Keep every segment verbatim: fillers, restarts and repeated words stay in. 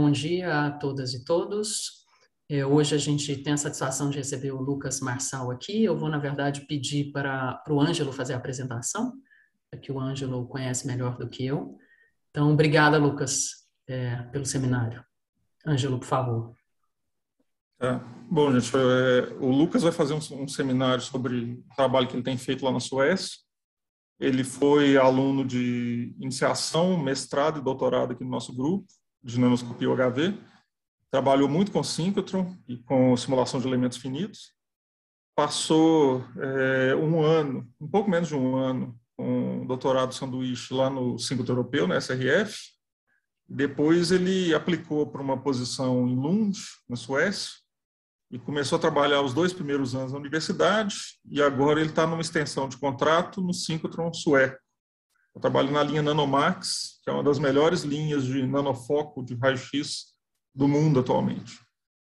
bom dia a todas e todos. É, hoje a gente tem a satisfação de receber o Lucas Marçal aqui. Eu vou, na verdade, pedir para, para o Ângelo fazer a apresentação, que o Ângelo conhece melhor do que eu. Então, obrigada, Lucas, é, pelo seminário. Ângelo, por favor. É, bom, gente, é, o Lucas vai fazer um, um seminário sobre o trabalho que ele tem feito lá na Suécia. Ele foi aluno de iniciação, mestrado e doutorado aqui no nosso grupo de nanoscopia U H V. Trabalhou muito com síncrotron e com simulação de elementos finitos. Passou é, um ano, um pouco menos de um ano, com doutorado sanduíche lá no síncrotron europeu, na S R F. Depois ele aplicou para uma posição em Lund, na Suécia, e começou a trabalhar os dois primeiros anos na universidade, e agora ele está numa extensão de contrato no síncrotron sueco. Eu trabalho na linha Nanomax, que é uma das melhores linhas de nanofoco de raio-x do mundo atualmente.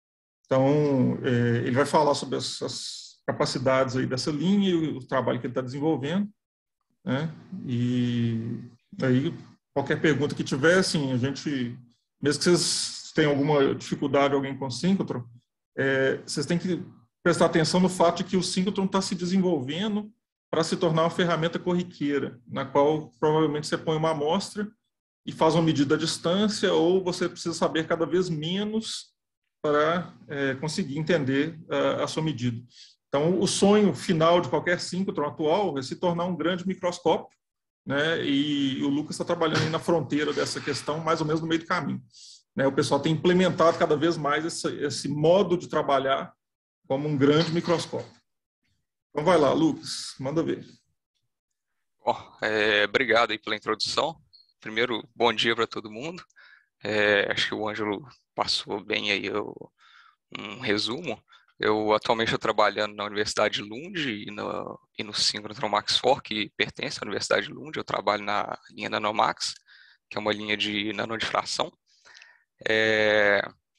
Então, é, ele vai falar sobre as, as capacidades aí dessa linha e o trabalho que ele está desenvolvendo, né? E aí, qualquer pergunta que tiver, assim, a gente, mesmo que vocês tenham alguma dificuldade, alguém com síncrotron, É, vocês têm que prestar atenção no fato de que o síncrotron está se desenvolvendo para se tornar uma ferramenta corriqueira, na qual provavelmente você põe uma amostra e faz uma medida à distância, ou você precisa saber cada vez menos para é, conseguir entender a, a sua medida. Então, o sonho final de qualquer síncrotron atual é se tornar um grande microscópio, né? E o Lucas está trabalhando aí na fronteira dessa questão, mais ou menos no meio do caminho. O pessoal tem implementado cada vez mais esse, esse modo de trabalhar como um grande microscópio. Então vai lá, Lucas, manda ver. Bom, é, obrigado aí pela introdução. Primeiro, bom dia para todo mundo. É, acho que o Ângelo passou bem aí o, um resumo. Eu atualmente estou trabalhando na Universidade de Lund e no, e no síncrotron Max quatro, que pertence à Universidade de Lund. Eu trabalho na linha Nanomax, que é uma linha de nanodifração. É...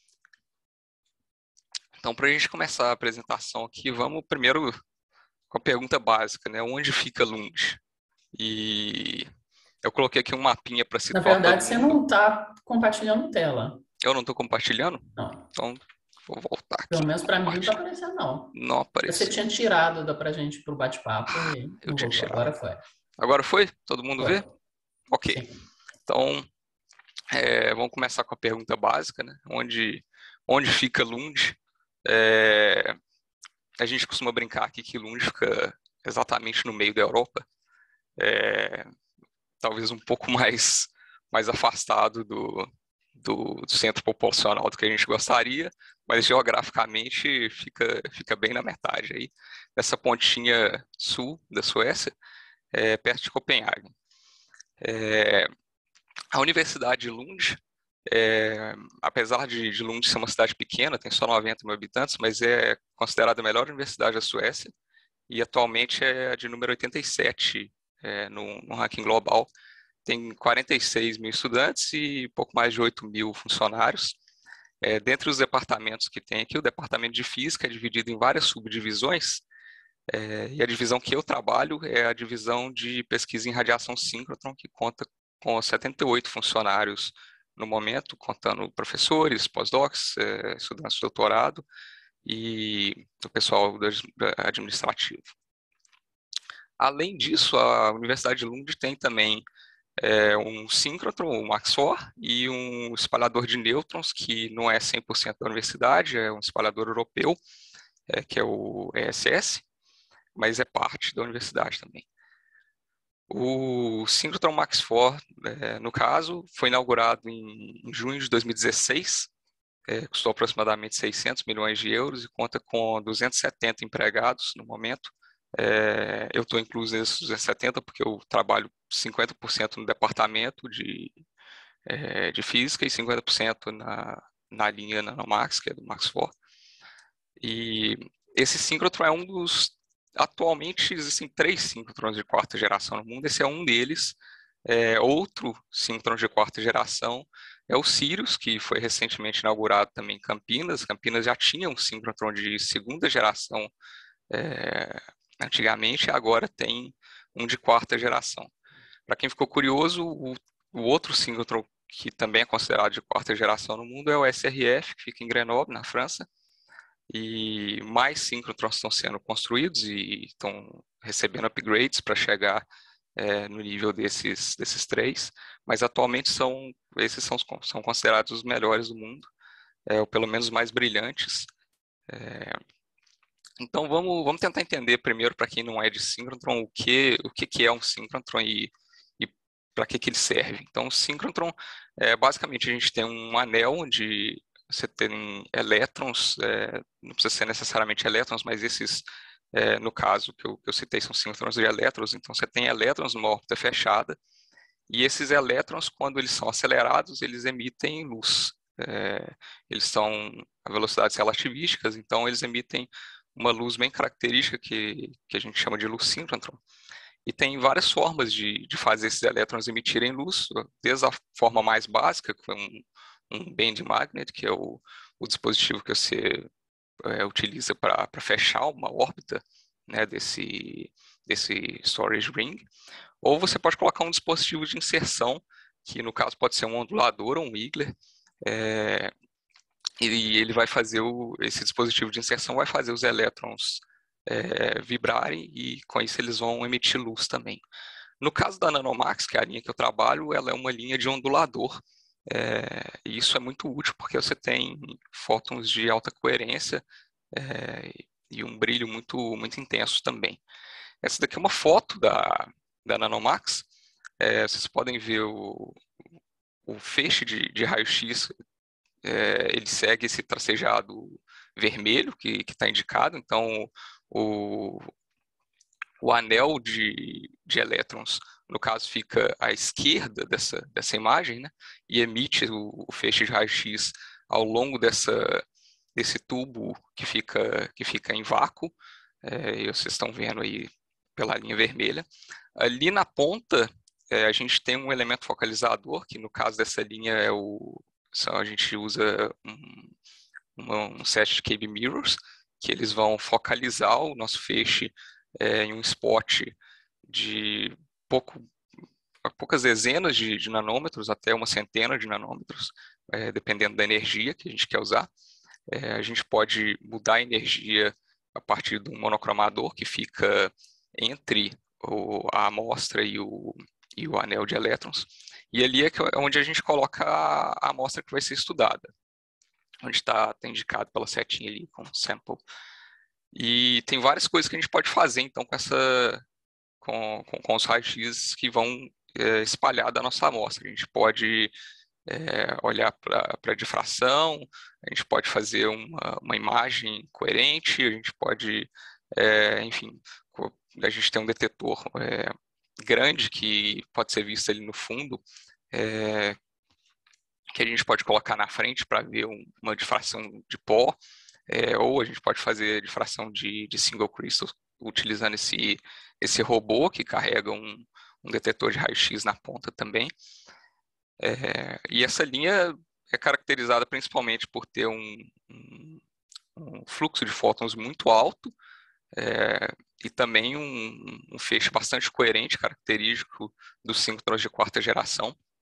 Então, para a gente começar a apresentação aqui, vamos primeiro com a pergunta básica, né? Onde fica Lund? E eu coloquei aqui um mapinha para situar todo mundo. Na verdade, você não está compartilhando tela. Eu não estou compartilhando? Não. Então, vou voltar aqui. Pelo menos para mim não está aparecendo, não. Não apareceu. Você tinha tirado da pra gente para o bate-papo e Eu não tinha voltou. tirado. Agora foi. Agora foi? Todo mundo Foi. vê? Ok. Sim. Então, é, vamos começar com a pergunta básica, né? Onde, onde fica Lund? É, a gente costuma brincar aqui que Lund fica exatamente no meio da Europa. É, talvez um pouco mais, mais afastado do, do, do centro populacional do que a gente gostaria, mas geograficamente fica, fica bem na metade aí, dessa pontinha sul da Suécia, é, perto de Copenhague. É, a Universidade de Lund, é, apesar de, de Lund ser uma cidade pequena, tem só noventa mil habitantes, mas é considerada a melhor universidade da Suécia e atualmente é a de número oitenta e sete é, no, no ranking global. Tem quarenta e seis mil estudantes e pouco mais de oito mil funcionários. É, dentre os departamentos que tem aqui, o departamento de Física é dividido em várias subdivisões, é, e a divisão que eu trabalho é a divisão de pesquisa em radiação síncrotron, que conta com setenta e oito funcionários no momento, contando professores, pós-docs, é, estudantes de doutorado e o pessoal do administrativo. Além disso, a Universidade de Lund tem também é, um síncrotron, o Max quatro, e um espalhador de nêutrons, que não é cem por cento da universidade, é um espalhador europeu, é, que é o E S S, mas é parte da universidade também. O síncrotron Max quatro, é, no caso, foi inaugurado em, em junho de dois mil e dezesseis, é, custou aproximadamente seiscentos milhões de euros e conta com duzentos e setenta empregados no momento. É, eu estou incluso nesses duzentos e setenta porque eu trabalho cinquenta por cento no departamento de, é, de física e cinquenta por cento na, na linha Nanomax, que é do Max quatro. E esse síncrotron é um dos... Atualmente existem três síncrotrons de quarta geração no mundo, esse é um deles. É, outro síncrotron de quarta geração é o Sirius, que foi recentemente inaugurado também em Campinas. Campinas já tinha um síncrotron de segunda geração é, antigamente, agora tem um de quarta geração. Para quem ficou curioso, o, o outro síncrotron que também é considerado de quarta geração no mundo, é o S R F, que fica em Grenoble, na França, e mais síncrotrons estão sendo construídos e estão recebendo upgrades para chegar é, no nível desses, desses três, mas atualmente são, esses são, são considerados os melhores do mundo, é, ou pelo menos os mais brilhantes. É, então vamos, vamos tentar entender primeiro, para quem não é de síncrotron, o que, o que, que é um síncrotron e, e para que, que ele serve. Então o síncrotron, é, basicamente a gente tem um anel onde você tem elétrons, é, não precisa ser necessariamente elétrons, mas esses, é, no caso que eu, que eu citei, são síntonos de elétrons, então você tem elétrons numa órbita fechada, e esses elétrons, quando eles são acelerados, eles emitem luz. É, eles são a velocidades relativísticas, então eles emitem uma luz bem característica que, que a gente chama de luz síncrotron. E tem várias formas de, de fazer esses elétrons emitirem luz, desde a forma mais básica, que é um um band magnet, que é o, o dispositivo que você é, utiliza para fechar uma órbita, né, desse, desse storage ring, ou você pode colocar um dispositivo de inserção, que no caso pode ser um ondulador ou um Wiggler, é, e ele vai fazer, o, esse dispositivo de inserção vai fazer os elétrons é, vibrarem, e com isso eles vão emitir luz também. No caso da Nanomax, que é a linha que eu trabalho, ela é uma linha de ondulador. É, e isso é muito útil porque você tem fótons de alta coerência é, e um brilho muito, muito intenso também. Essa daqui é uma foto da, da Nanomax. É, vocês podem ver o, o feixe de, de raio-x, é, ele segue esse tracejado vermelho que está indicado. Então, o, o anel de, de elétrons, no caso, fica à esquerda dessa, dessa imagem, né? E emite o, o feixe de raio-x ao longo dessa, desse tubo que fica, que fica em vácuo. É, e vocês estão vendo aí pela linha vermelha. Ali na ponta, é, a gente tem um elemento focalizador, que no caso dessa linha é o, a gente usa um, uma, um set de K B mirrors, que eles vão focalizar o nosso feixe é, em um spot de pouco, poucas dezenas de, de nanômetros, até uma centena de nanômetros, é, dependendo da energia que a gente quer usar. É, a gente pode mudar a energia a partir de um monocromador que fica entre o, a amostra e o, e o anel de elétrons. E ali é, que, é onde a gente coloca a, a amostra que vai ser estudada, onde está tá indicado pela setinha ali como sample. E tem várias coisas que a gente pode fazer, então, com essa com, com, com os raios-x que vão é, espalhar da nossa amostra. A gente pode é, olhar para a difração, a gente pode fazer uma, uma imagem coerente, a gente pode, é, enfim, a gente tem um detetor é, grande que pode ser visto ali no fundo, é, que a gente pode colocar na frente para ver um, uma difração de pó, é, ou a gente pode fazer difração de, de single crystal utilizando esse, esse robô que carrega um, um detetor de raio-x na ponta também. É, e essa linha é caracterizada principalmente por ter um, um, um fluxo de fótons muito alto, é, e também um, um feixe bastante coerente, característico dos síntonos de quarta geração.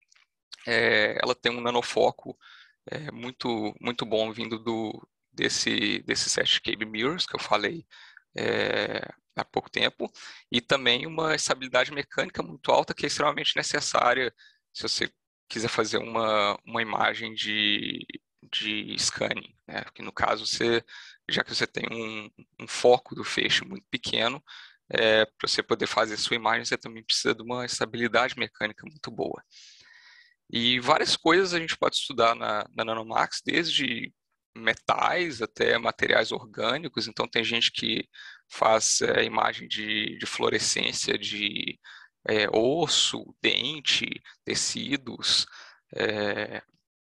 É, ela tem um nanofoco é, muito, muito bom vindo do, desse, desse set de K B mirrors que eu falei é, há pouco tempo, e também uma estabilidade mecânica muito alta que é extremamente necessária se você quiser fazer uma, uma imagem de, de scanning, né? Porque no caso, você, já que você tem um, um foco do feixe muito pequeno, é, para você poder fazer sua imagem, você também precisa de uma estabilidade mecânica muito boa. E várias coisas a gente pode estudar na, na Nanomax, desde metais até materiais orgânicos. Então, tem gente que faz é, imagem de, de fluorescência de é, osso, dente, tecidos, é,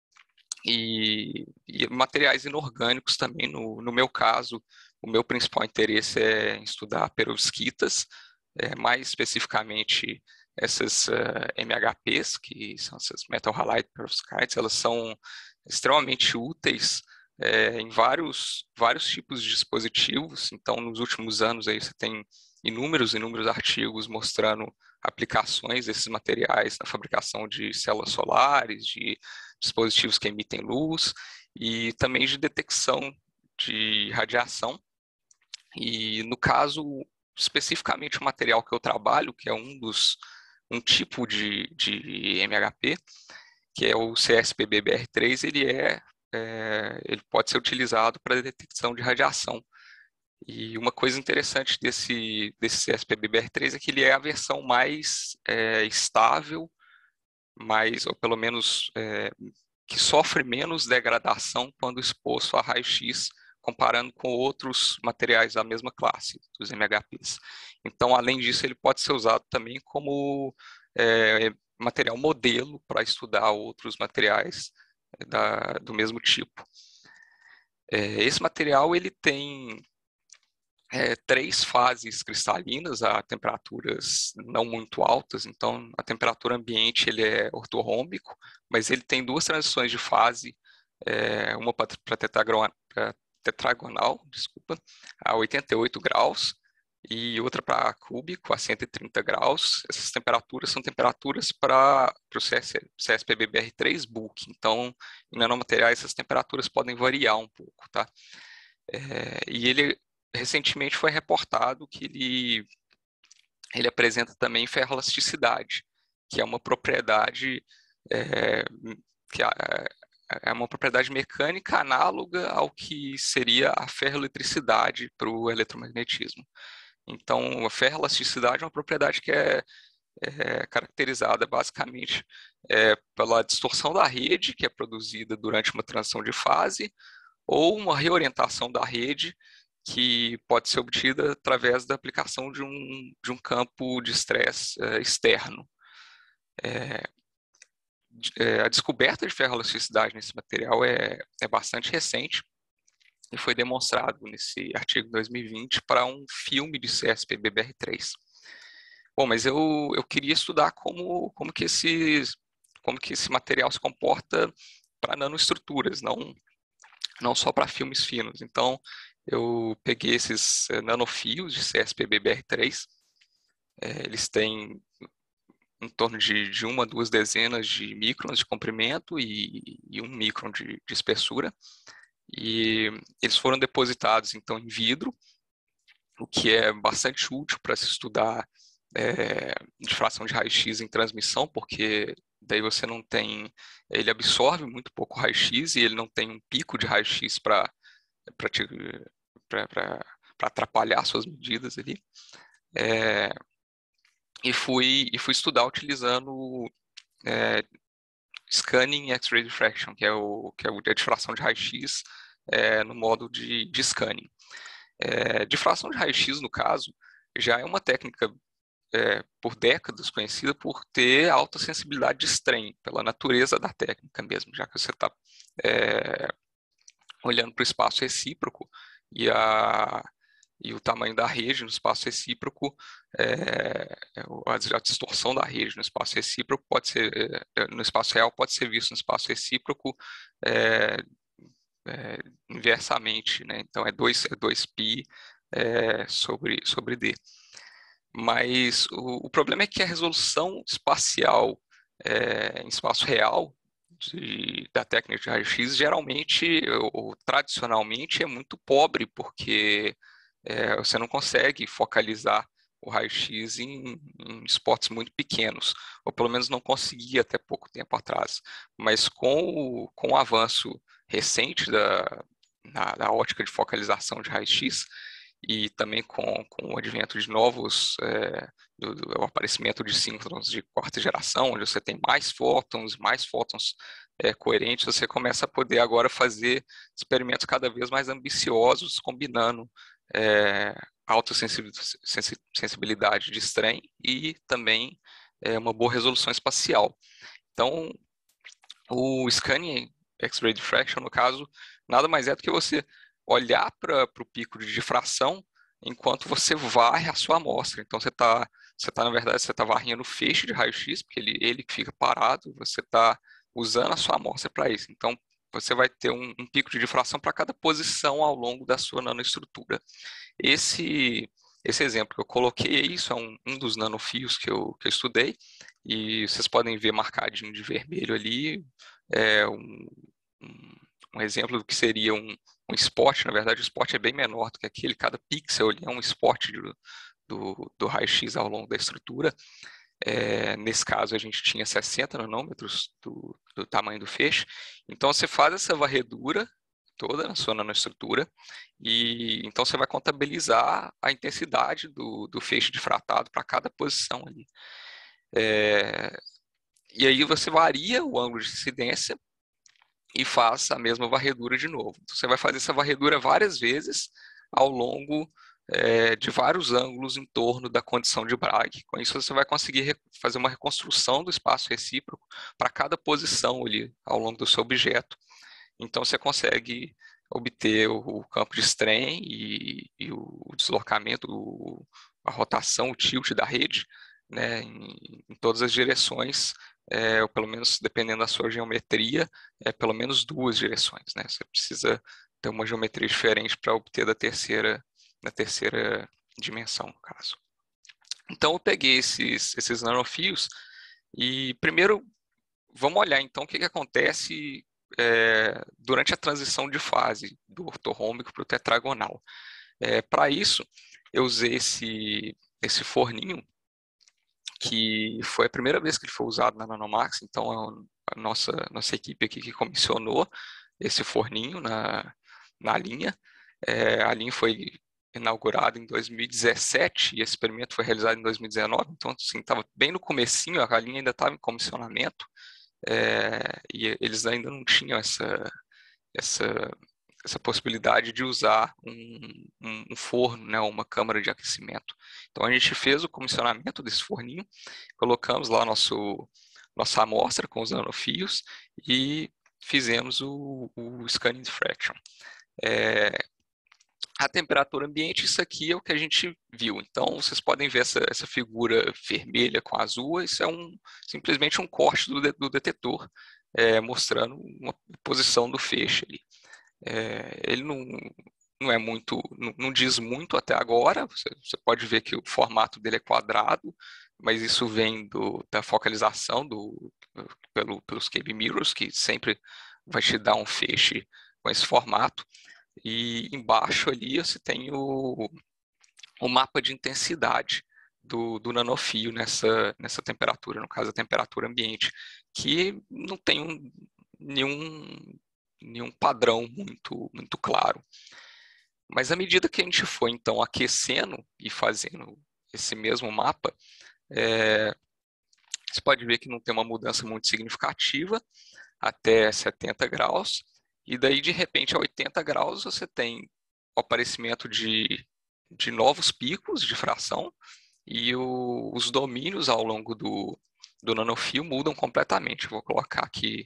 e, e materiais inorgânicos também. No, no meu caso, o meu principal interesse é em estudar perovskitas, é, mais especificamente essas uh, M H Ps, que são essas Metal Halide Perovskites. Elas são extremamente úteis é, em vários, vários tipos de dispositivos. Então, nos últimos anos, aí, você tem inúmeros, inúmeros artigos mostrando aplicações desses materiais na fabricação de células solares, de dispositivos que emitem luz e também de detecção de radiação. E no caso, especificamente o material que eu trabalho, que é um dos um tipo de, de M H P, que é o C S P B B R três, ele é, é ele pode ser utilizado para detecção de radiação. E uma coisa interessante desse, desse C S P B B R três é que ele é a versão mais é, estável, mais, ou pelo menos é, que sofre menos degradação quando exposto a raio-x, comparando com outros materiais da mesma classe, dos M H Ps. Então, além disso, ele pode ser usado também como é, material modelo para estudar outros materiais da, do mesmo tipo. É, esse material ele tem é, três fases cristalinas a temperaturas não muito altas, então a temperatura ambiente ele é ortorrômbico, mas ele tem duas transições de fase, é, uma para tetragonal, desculpa, a oitenta e oito graus, e outra para cúbico, a cento e trinta graus. Essas temperaturas são temperaturas para o C S P B B R três bulk, então em nanomateriais essas temperaturas podem variar um pouco, tá? É, e ele recentemente foi reportado que ele, ele apresenta também ferroelasticidade, que é uma propriedade é, que é, é uma propriedade mecânica análoga ao que seria a ferroeletricidade para o eletromagnetismo. Então, a ferroelasticidade é uma propriedade que é, é caracterizada basicamente é, pela distorção da rede, que é produzida durante uma transição de fase, ou uma reorientação da rede, que pode ser obtida através da aplicação de um, de um campo de estresse é, externo. É, é, a descoberta de ferroelasticidade nesse material é, é bastante recente, e foi demonstrado nesse artigo de dois mil e vinte para um filme de C S P B B R três. Bom, mas eu, eu queria estudar como, como, que esse, como que esse material se comporta para nanoestruturas, não, não só para filmes finos. Então, eu peguei esses nanofios de C S P B B R três, é, eles têm em torno de, de uma a duas dezenas de microns de comprimento e, e um micron de, de espessura. E eles foram depositados, então, em vidro, o que é bastante útil para se estudar é, difração de raio-x em transmissão, porque daí você não tem... Ele absorve muito pouco raio-x e ele não tem um pico de raio-x para atrapalhar suas medidas ali. É, e, fui, e fui estudar utilizando é, Scanning X-ray Diffraction, que é, o, que é a difração de raio-x é, no modo de, de scanning. É, difração de raio-x, no caso, já é uma técnica é, por décadas conhecida por ter alta sensibilidade de strain, pela natureza da técnica mesmo, já que você está é, olhando para o espaço recíproco e, a, e o tamanho da rede no espaço recíproco, é, a distorção da rede no espaço recíproco pode ser, no espaço real pode ser visto no espaço recíproco é, é, inversamente, né? Então é dois π é, sobre, sobre D. Mas o, o problema é que a resolução espacial é, em espaço real de, da técnica de raio-x geralmente ou tradicionalmente é muito pobre, porque é, você não consegue focalizar o raio-x em, em spots muito pequenos, ou pelo menos não conseguia até pouco tempo atrás. Mas com o, com o avanço recente da, na, da ótica de focalização de raio-x, e também com, com o advento de novos, é, do, do, o aparecimento de síncrons de quarta geração, onde você tem mais fótons, mais fótons é, coerentes, você começa a poder agora fazer experimentos cada vez mais ambiciosos, combinando é, alta sensibilidade de strain e também é, uma boa resolução espacial. Então, o Scanning X-ray Diffraction, no caso, nada mais é do que você olhar para o pico de difração enquanto você varre a sua amostra. Então, você está, você tá, na verdade, você está varrendo o feixe de raio-x, porque ele, ele fica parado, você está usando a sua amostra para isso. Então, você vai ter um, um pico de difração para cada posição ao longo da sua nanoestrutura. Esse, esse exemplo que eu coloquei, isso é um, um dos nanofios que eu, que eu estudei, e vocês podem ver marcadinho de vermelho ali, é um, um, um exemplo do que seria um, um spot. Na verdade, o spot é bem menor do que aquele, cada pixel ali é um spot de, do, do raio-x ao longo da estrutura. É, nesse caso, a gente tinha sessenta nanômetros do, do tamanho do feixe. Então, você faz essa varredura toda na sua nanoestrutura, e então você vai contabilizar a intensidade do, do feixe difratado para cada posição ali. É, e aí você varia o ângulo de incidência e faz a mesma varredura de novo. Então, você vai fazer essa varredura várias vezes ao longo é, de vários ângulos em torno da condição de Bragg. Com isso, você vai conseguir fazer uma reconstrução do espaço recíproco para cada posição ali ao longo do seu objeto. Então, você consegue obter o campo de strain e, e o deslocamento, o, a rotação, o tilt da rede, né, em, em todas as direções, é, ou pelo menos, dependendo da sua geometria, é pelo menos duas direções, né? Você precisa ter uma geometria diferente para obter da terceira, da terceira dimensão, no caso. Então, eu peguei esses, esses nanofios e, primeiro, vamos olhar, então, o que, que acontece é, durante a transição de fase do ortorrômbico para o tetragonal. É, para isso, eu usei esse, esse forninho, que foi a primeira vez que ele foi usado na Nanomax. Então, a nossa, nossa equipe aqui que comissionou esse forninho na, na linha. É, a linha foi inaugurada em dois mil e dezessete e esse experimento foi realizado em dois mil e dezenove. Então, assim, estava bem no comecinho, a linha ainda estava em comissionamento. É, e eles ainda não tinham essa, essa, essa possibilidade de usar um, um, um forno, né, uma câmara de aquecimento. Então a gente fez o comissionamento desse forninho, colocamos lá nosso, nossa amostra com os nanofios e fizemos o, o scanning diffraction. É, a temperatura ambiente, isso aqui é o que a gente viu. Então, vocês podem ver essa, essa figura vermelha com azul, isso é um, simplesmente um corte do, de, do detetor, é, mostrando uma posição do feixe ali. É, ele não, não é muito, não, não diz muito até agora, você, você pode ver que o formato dele é quadrado, mas isso vem do, da focalização do, pelo, pelos K B mirrors, que sempre vai te dar um feixe com esse formato. E embaixo ali você tem o, o mapa de intensidade do, do nanofio nessa, nessa temperatura, no caso a temperatura ambiente, que não tem um, nenhum, nenhum padrão muito, muito claro. Mas à medida que a gente foi então aquecendo e fazendo esse mesmo mapa, é, você pode ver que não tem uma mudança muito significativa até setenta graus, e daí, de repente, a oitenta graus, você tem o aparecimento de, de novos picos de fração e o, os domínios ao longo do, do nanofio mudam completamente. Eu vou colocar aqui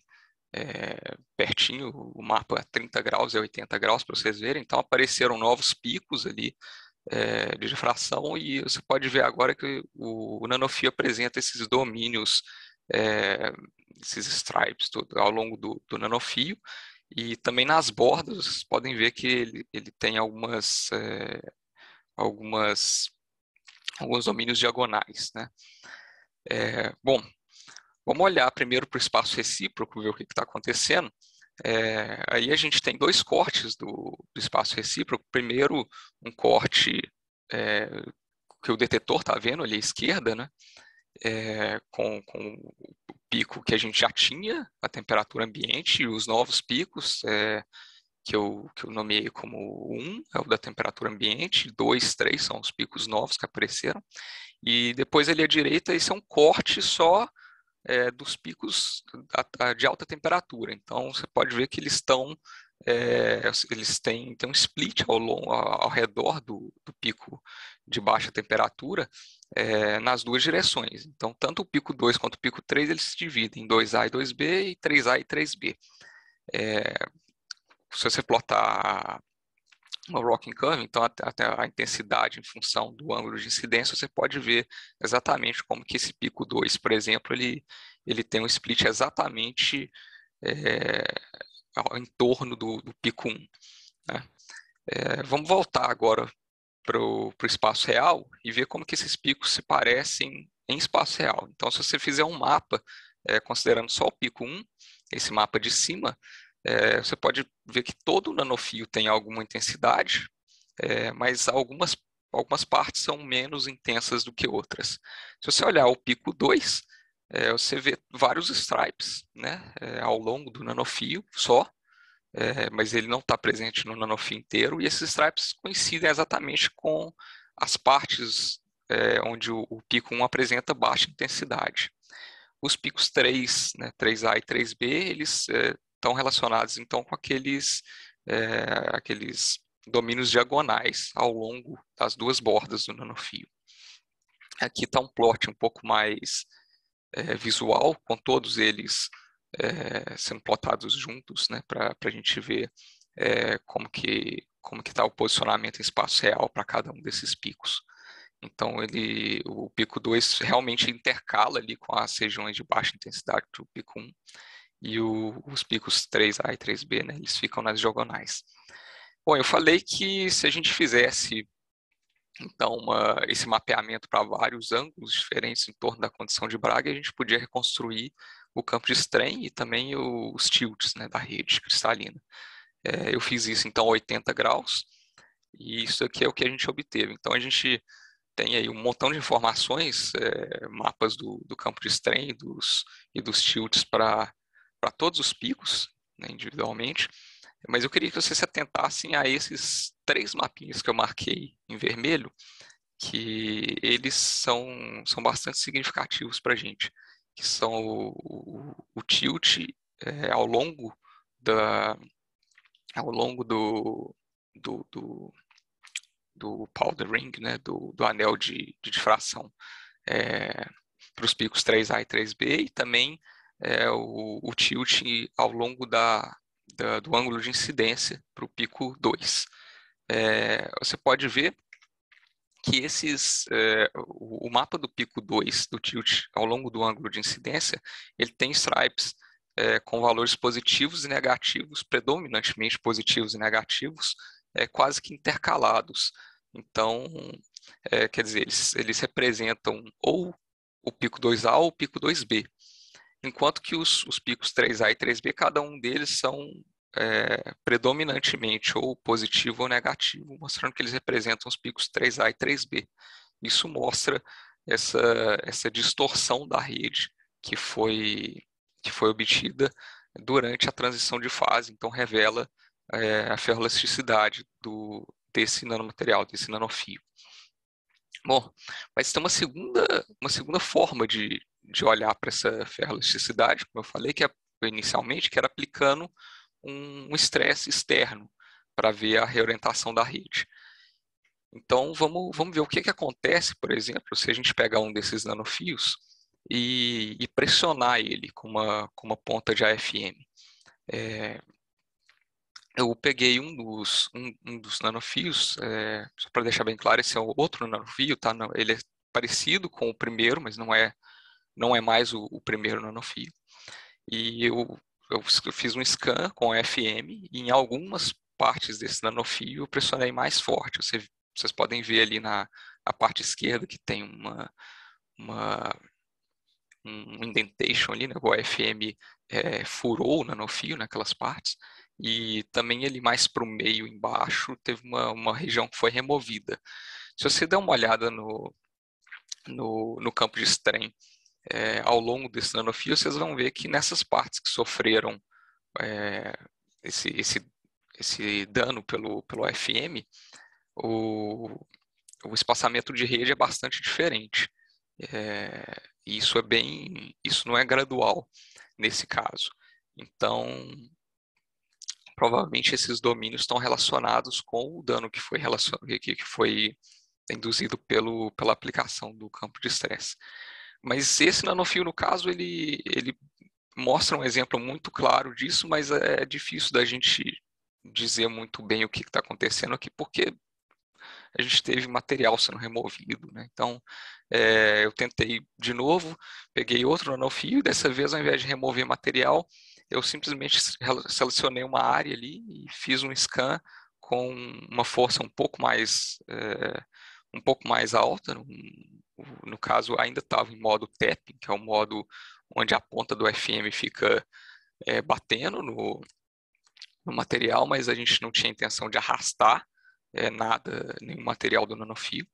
é, pertinho o mapa a trinta graus e oitenta graus para vocês verem. Então, apareceram novos picos ali é, de difração e você pode ver agora que o, o nanofio apresenta esses domínios, é, esses stripes todo, ao longo do, do nanofio. E também nas bordas, vocês podem ver que ele, ele tem algumas, é, algumas, alguns domínios diagonais, né? É, bom, vamos olhar primeiro para o espaço recíproco, ver o que está acontecendo. É, aí a gente tem dois cortes do, do espaço recíproco. Primeiro, um corte é, que o detetor está vendo ali à esquerda, né? É, com, com o pico que a gente já tinha, a temperatura ambiente, e os novos picos, é, que, eu, que eu nomeei como um, é o da temperatura ambiente, dois, três são os picos novos que apareceram, e depois ali à direita, esse é um corte só é, dos picos de alta temperatura. Então, você pode ver que eles estão, é, eles têm, têm um split ao, longo, ao redor do, do pico de baixa temperatura, é, nas duas direções. Então, tanto o pico dois quanto o pico três, eles se dividem em dois A e dois B e três A e três B. É, se você plotar uma rocking curve, então até, até a intensidade em função do ângulo de incidência, você pode ver exatamente como que esse pico dois, por exemplo, ele, ele tem um split exatamente é, em torno do, do pico um. Né? É, vamos voltar agora para o espaço real e ver como que esses picos se parecem em espaço real. Então, se você fizer um mapa, é, considerando só o pico um, esse mapa de cima, é, você pode ver que todo o nanofio tem alguma intensidade, é, mas algumas, algumas partes são menos intensas do que outras. Se você olhar o pico dois, é, você vê vários stripes, né, é, ao longo do nanofio só, é, mas ele não está presente no nanofio inteiro, e esses stripes coincidem exatamente com as partes é, onde o, o pico um apresenta baixa intensidade. Os picos três, né, três A e três B, eles é, estão relacionados então com aqueles, é, aqueles domínios diagonais ao longo das duas bordas do nanofio. Aqui está um plot um pouco mais é, visual, com todos eles é, sendo plotados juntos, né, para a gente ver é, como que como que está o posicionamento em espaço real para cada um desses picos. Então, ele, o pico dois realmente intercala ali com as regiões de baixa intensidade do pico um, e o, os picos três A e três B, né, eles ficam nas diagonais. Bom, eu falei que se a gente fizesse então uma, esse mapeamento para vários ângulos diferentes em torno da condição de Bragg, a gente podia reconstruir o campo de strain e também os tilts, né, da rede cristalina. É, eu fiz isso então a oitenta graus, e isso aqui é o que a gente obteve. Então a gente tem aí um montão de informações, é, mapas do, do campo de strain dos, e dos tilts para todos os picos, né, individualmente. Mas eu queria que vocês se atentassem a esses três mapinhas que eu marquei em vermelho, que eles são, são bastante significativos para a gente, que são o, o, o tilt é, ao longo, da, ao longo do, do, do, do powder ring, né, do, do anel de, de difração, é, para os picos três A e três B, e também é, o, o tilt ao longo da Da, do ângulo de incidência para o pico dois. É, você pode ver que esses, é, o, o mapa do pico dois do tilt ao longo do ângulo de incidência, ele tem stripes é, com valores positivos e negativos, predominantemente positivos e negativos, é, quase que intercalados. Então, é, quer dizer, eles, eles representam ou o pico dois A ou o pico dois B. Enquanto que os, os picos três A e três B, cada um deles são é, predominantemente ou positivo ou negativo, mostrando que eles representam os picos três A e três B. Isso mostra essa, essa distorção da rede que foi, que foi obtida durante a transição de fase, então revela é, a ferroelasticidade do, desse nanomaterial, desse nanofio. Bom, mas tem uma segunda, uma segunda forma de, de olhar para essa ferroelasticidade, como eu falei, que é, inicialmente, que era aplicando um estresse externo para ver a reorientação da rede. Então, vamos, vamos ver o que, que acontece, por exemplo, se a gente pegar um desses nanofios e, e pressionar ele com uma, com uma ponta de A F M. É, eu peguei um dos, um, um dos nanofios, é, só para deixar bem claro, esse é o outro nanofio, tá? Ele é parecido com o primeiro, mas não é, não é mais o, o primeiro nanofio. E eu, eu fiz um scan com F M, e em algumas partes desse nanofio eu pressionei mais forte. Você, vocês podem ver ali na, na parte esquerda que tem uma, uma, um indentation ali, né? O F M é, furou o nanofio naquelas partes. E também ele mais para o meio embaixo teve uma, uma região que foi removida. Se você der uma olhada no, no, no campo de strain é, ao longo desse nanofio, vocês vão ver que nessas partes que sofreram é, esse, esse, esse dano pelo, pelo F M, o, o espaçamento de rede é bastante diferente. É, e isso é bem, isso não é gradual nesse caso. Então, provavelmente esses domínios estão relacionados com o dano que foi, que foi induzido pelo, pela aplicação do campo de estresse. Mas esse nanofio, no caso, ele, ele mostra um exemplo muito claro disso, mas é difícil da gente dizer muito bem o que está acontecendo aqui, porque a gente teve material sendo removido, né? Então, é, eu tentei de novo, peguei outro nanofio, e dessa vez, ao invés de remover material, eu simplesmente selecionei uma área ali e fiz um scan com uma força um pouco mais, é, um pouco mais alta. No, no caso, ainda estava em modo tapping, que é o modo onde a ponta do F M fica é, batendo no, no material, mas a gente não tinha intenção de arrastar é, nada, nenhum material do nanofio.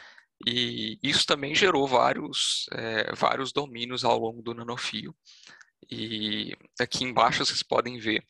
E isso também gerou vários, é, vários domínios ao longo do nanofio. E aqui embaixo vocês podem ver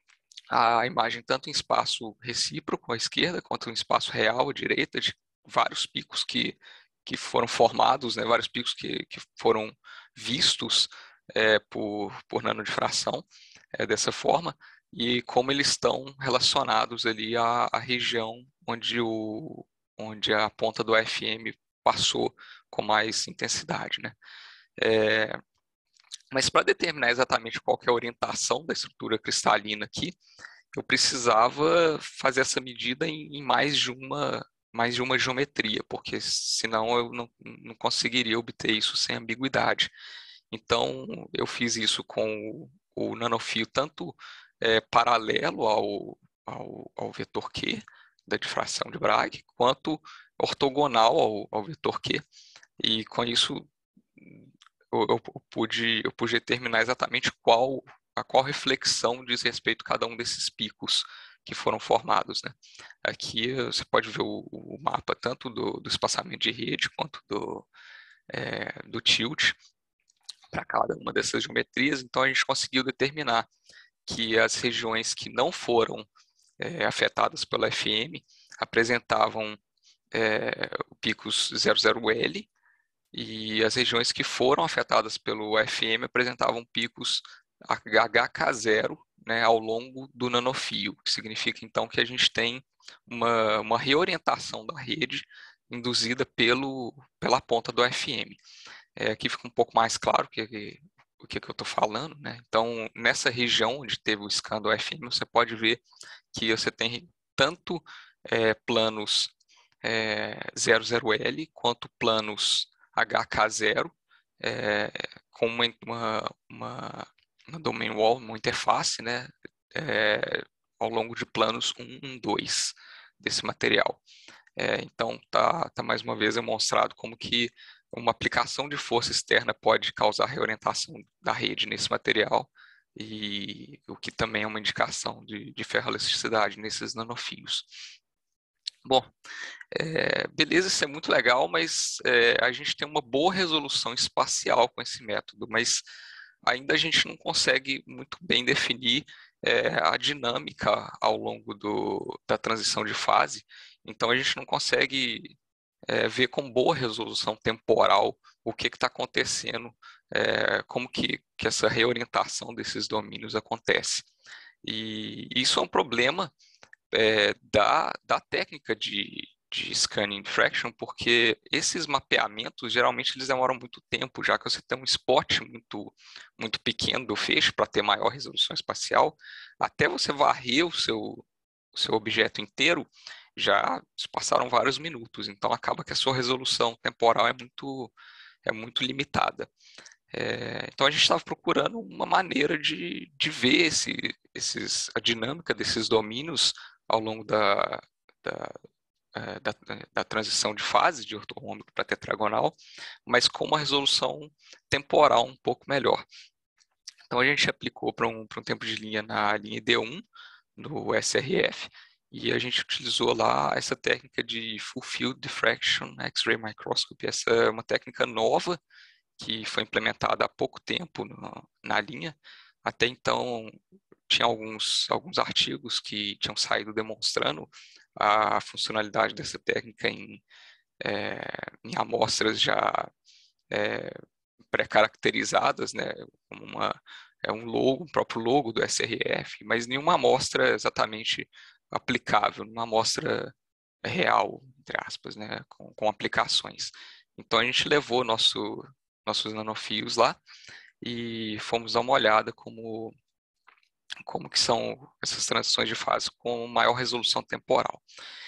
a imagem tanto em espaço recíproco à esquerda, quanto em espaço real à direita, de vários picos que, que foram formados, né, vários picos que, que foram vistos é, por, por nanodifração é, dessa forma, e como eles estão relacionados ali à, à região onde, o, onde a ponta do F M passou com mais intensidade, né? É, mas para determinar exatamente qual que é a orientação da estrutura cristalina aqui, eu precisava fazer essa medida em, em mais de uma, mais de uma geometria, porque senão eu não, não conseguiria obter isso sem ambiguidade. Então, eu fiz isso com o, o nanofio tanto é, paralelo ao, ao, ao vetor Q, da difração de Bragg, quanto ortogonal ao, ao vetor Q. E com isso, eu, eu, pude, eu pude determinar exatamente qual, a qual reflexão diz respeito a cada um desses picos que foram formados, né? Aqui você pode ver o, o mapa tanto do, do espaçamento de rede quanto do, é, do tilt para cada uma dessas geometrias. Então a gente conseguiu determinar que as regiões que não foram é, afetadas pelo F M apresentavam é, picos zero zero L, e as regiões que foram afetadas pelo F M apresentavam picos H K zero, né, ao longo do nanofio, que significa então que a gente tem uma, uma reorientação da rede induzida pelo, pela ponta do F M. É, aqui fica um pouco mais claro que, que, o que, que eu estou falando, né? Então, nessa região onde teve o scan do F M, você pode ver que você tem tanto é, planos é, zero zero L quanto planos H K zero, é, com uma, uma, uma, uma domain wall, uma interface, né, é, ao longo de planos um, um, dois desse material. É, então, está tá mais uma vez demonstrado como que uma aplicação de força externa pode causar reorientação da rede nesse material, e o que também é uma indicação de, de ferroelasticidade nesses nanofios. Bom, é, beleza, isso é muito legal, mas é, a gente tem uma boa resolução espacial com esse método, mas ainda a gente não consegue muito bem definir é, a dinâmica ao longo do, da transição de fase, então a gente não consegue é, ver com boa resolução temporal o que está acontecendo, é, como que, que essa reorientação desses domínios acontece. E isso é um problema é, da, da técnica de, de scanning diffraction, porque esses mapeamentos geralmente eles demoram muito tempo, já que você tem um spot muito, muito pequeno do feixe para ter maior resolução espacial, até você varrer o seu, o seu objeto inteiro, já passaram vários minutos, então acaba que a sua resolução temporal é muito, é muito limitada. É, então a gente estava procurando uma maneira de, de ver esse, esses, a dinâmica desses domínios ao longo da, da, da, da transição de fase de ortorrômbico para tetragonal, mas com uma resolução temporal um pouco melhor. Então a gente aplicou para um, para um tempo de linha na linha D um, no S R F, e a gente utilizou lá essa técnica de Full Field Diffraction X-ray Microscopy. Essa é uma técnica nova que foi implementada há pouco tempo no, na linha. Até então, tinha alguns, alguns artigos que tinham saído demonstrando a funcionalidade dessa técnica em, é, em amostras já é, pré-caracterizadas, né, como uma, é um logo, um próprio logo do S R F, mas nenhuma amostra exatamente aplicável, uma amostra real, entre aspas, né, com, com aplicações. Então a gente levou nosso, nossos nanofios lá e fomos dar uma olhada como, como que são essas transições de fase com maior resolução temporal.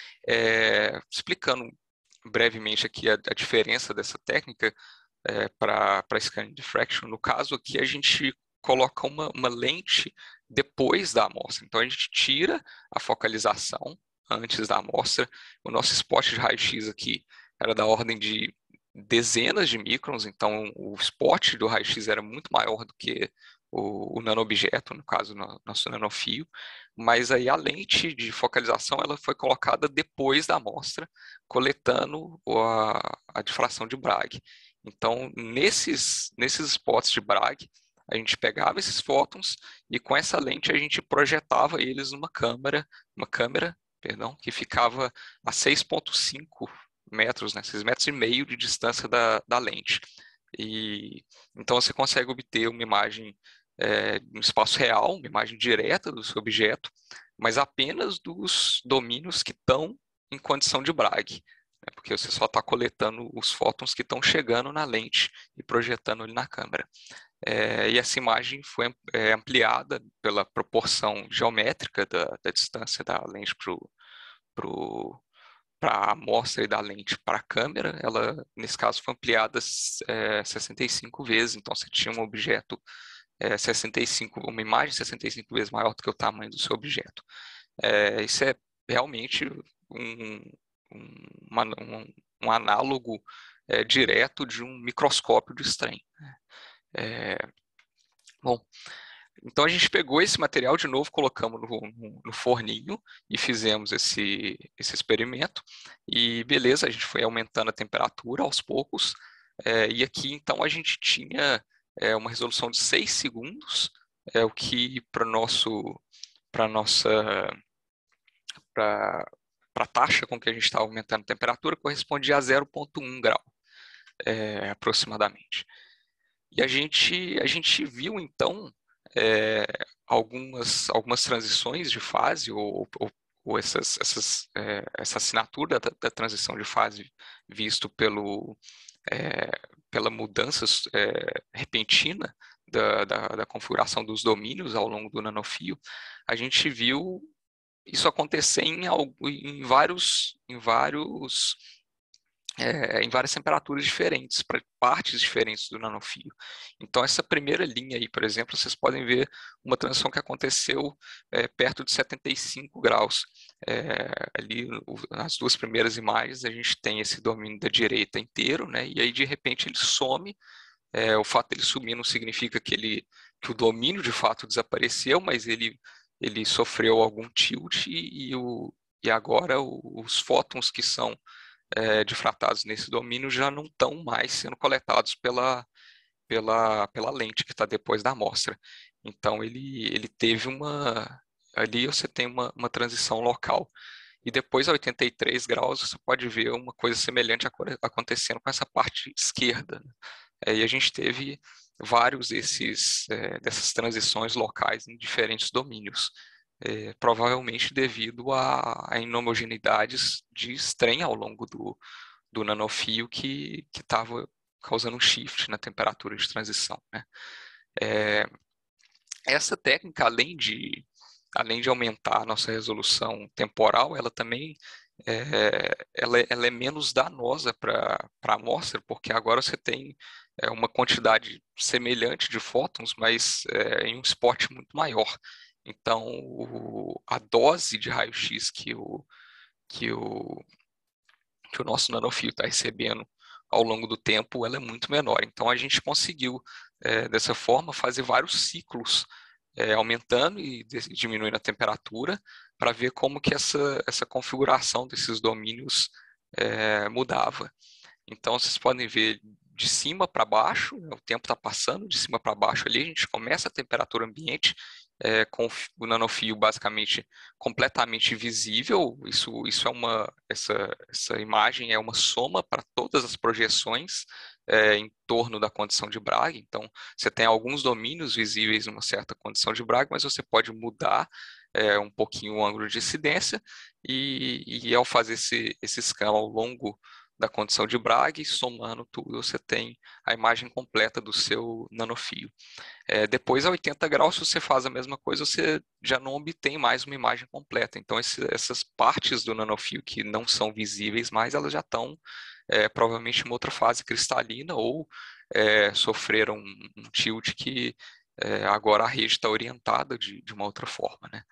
É, explicando brevemente aqui a, a diferença dessa técnica é, para scanning diffraction, no caso aqui a gente coloca uma, uma lente depois da amostra. Então a gente tira a focalização antes da amostra. O nosso spot de raio-x aqui era da ordem de dezenas de microns, então o spot do raio-x era muito maior do que o, o nanoobjeto, no caso, no, nosso nanofio, mas aí a lente de focalização ela foi colocada depois da amostra, coletando a, a difração de Bragg. Então, nesses, nesses spots de Bragg, a gente pegava esses fótons e com essa lente a gente projetava eles numa câmera, uma câmera, perdão, que ficava a seis vírgula cinco metros, né, seis metros e meio de distância da, da lente. E então você consegue obter uma imagem é, no espaço real, uma imagem direta do seu objeto, mas apenas dos domínios que estão em condição de Bragg, né, porque você só está coletando os fótons que estão chegando na lente e projetando ele na câmera. É, e essa imagem foi é, ampliada pela proporção geométrica da, da distância da lente para a amostra e da lente para a câmera. Ela, nesse caso, foi ampliada é, sessenta e cinco vezes, então você tinha um objeto é, sessenta e cinco, uma imagem sessenta e cinco vezes maior do que o tamanho do seu objeto. É, isso é realmente um, um, uma, um, um análogo é, direto de um microscópio de Strain. É, bom, então a gente pegou esse material de novo, colocamos no, no, no forninho e fizemos esse, esse experimento. E beleza, a gente foi aumentando a temperatura aos poucos. É, e aqui então a gente tinha é, uma resolução de seis segundos, é o que para nosso para nossa para a taxa com que a gente estava aumentando a temperatura correspondia a zero vírgula um grau, é, aproximadamente. E a gente, a gente viu, então, é, algumas, algumas transições de fase, ou, ou, ou essas, essas, é, essa assinatura da, da transição de fase visto pelo, é, pela mudança é, repentina da, da, da configuração dos domínios ao longo do nanofio. A gente viu isso acontecer em, em vários... Em vários É, em várias temperaturas diferentes, para partes diferentes do nanofio. Então, essa primeira linha aí, por exemplo, vocês podem ver uma transição que aconteceu é, perto de setenta e cinco graus. É, ali, nas duas primeiras imagens, a gente tem esse domínio da direita inteiro, né? E aí, de repente, ele some. É, o fato dele sumir não significa que, ele, que o domínio, de fato, desapareceu, mas ele, ele sofreu algum tilt e, e, o, e agora o, os fótons que são É, difratados nesse domínio já não estão mais sendo coletados pela, pela, pela lente que está depois da amostra. Então, ele, ele teve uma... Ali você tem uma, uma transição local. E depois, a oitenta e três graus, você pode ver uma coisa semelhante acontecendo com essa parte esquerda, né? É, e a gente teve vários desses, é, dessas transições locais em diferentes domínios. É, provavelmente devido a, a inhomogeneidades de strain ao longo do, do nanofio que estava causando um shift na temperatura de transição, né? É, essa técnica, além de, além de aumentar a nossa resolução temporal, ela também é, ela, é, ela é menos danosa para a amostra, porque agora você tem é, uma quantidade semelhante de fótons, mas é, em um spot muito maior. Então, o, a dose de raio-x que o, que, o, que o nosso nanofio está recebendo ao longo do tempo, ela é muito menor. Então, a gente conseguiu, é, dessa forma, fazer vários ciclos, é, aumentando e diminuindo a temperatura, para ver como que essa, essa configuração desses domínios é, mudava. Então, vocês podem ver de cima para baixo, né, o tempo está passando de cima para baixo ali, a gente começa a temperatura ambiente, é, com o nanofio basicamente completamente visível. Isso, isso é uma, essa, essa imagem é uma soma para todas as projeções é, em torno da condição de Bragg. Então, você tem alguns domínios visíveis numa certa condição de Bragg, mas você pode mudar é, um pouquinho o ângulo de incidência e, e ao fazer esse, esse escala ao longo da condição de Bragg, somando tudo, você tem a imagem completa do seu nanofio. É, depois, a oitenta graus, se você faz a mesma coisa, você já não obtém mais uma imagem completa. Então, esse, essas partes do nanofio que não são visíveis mais, elas já estão é, provavelmente em uma outra fase cristalina ou é, sofreram um, um tilt que é, agora a rede está orientada de, de uma outra forma, né?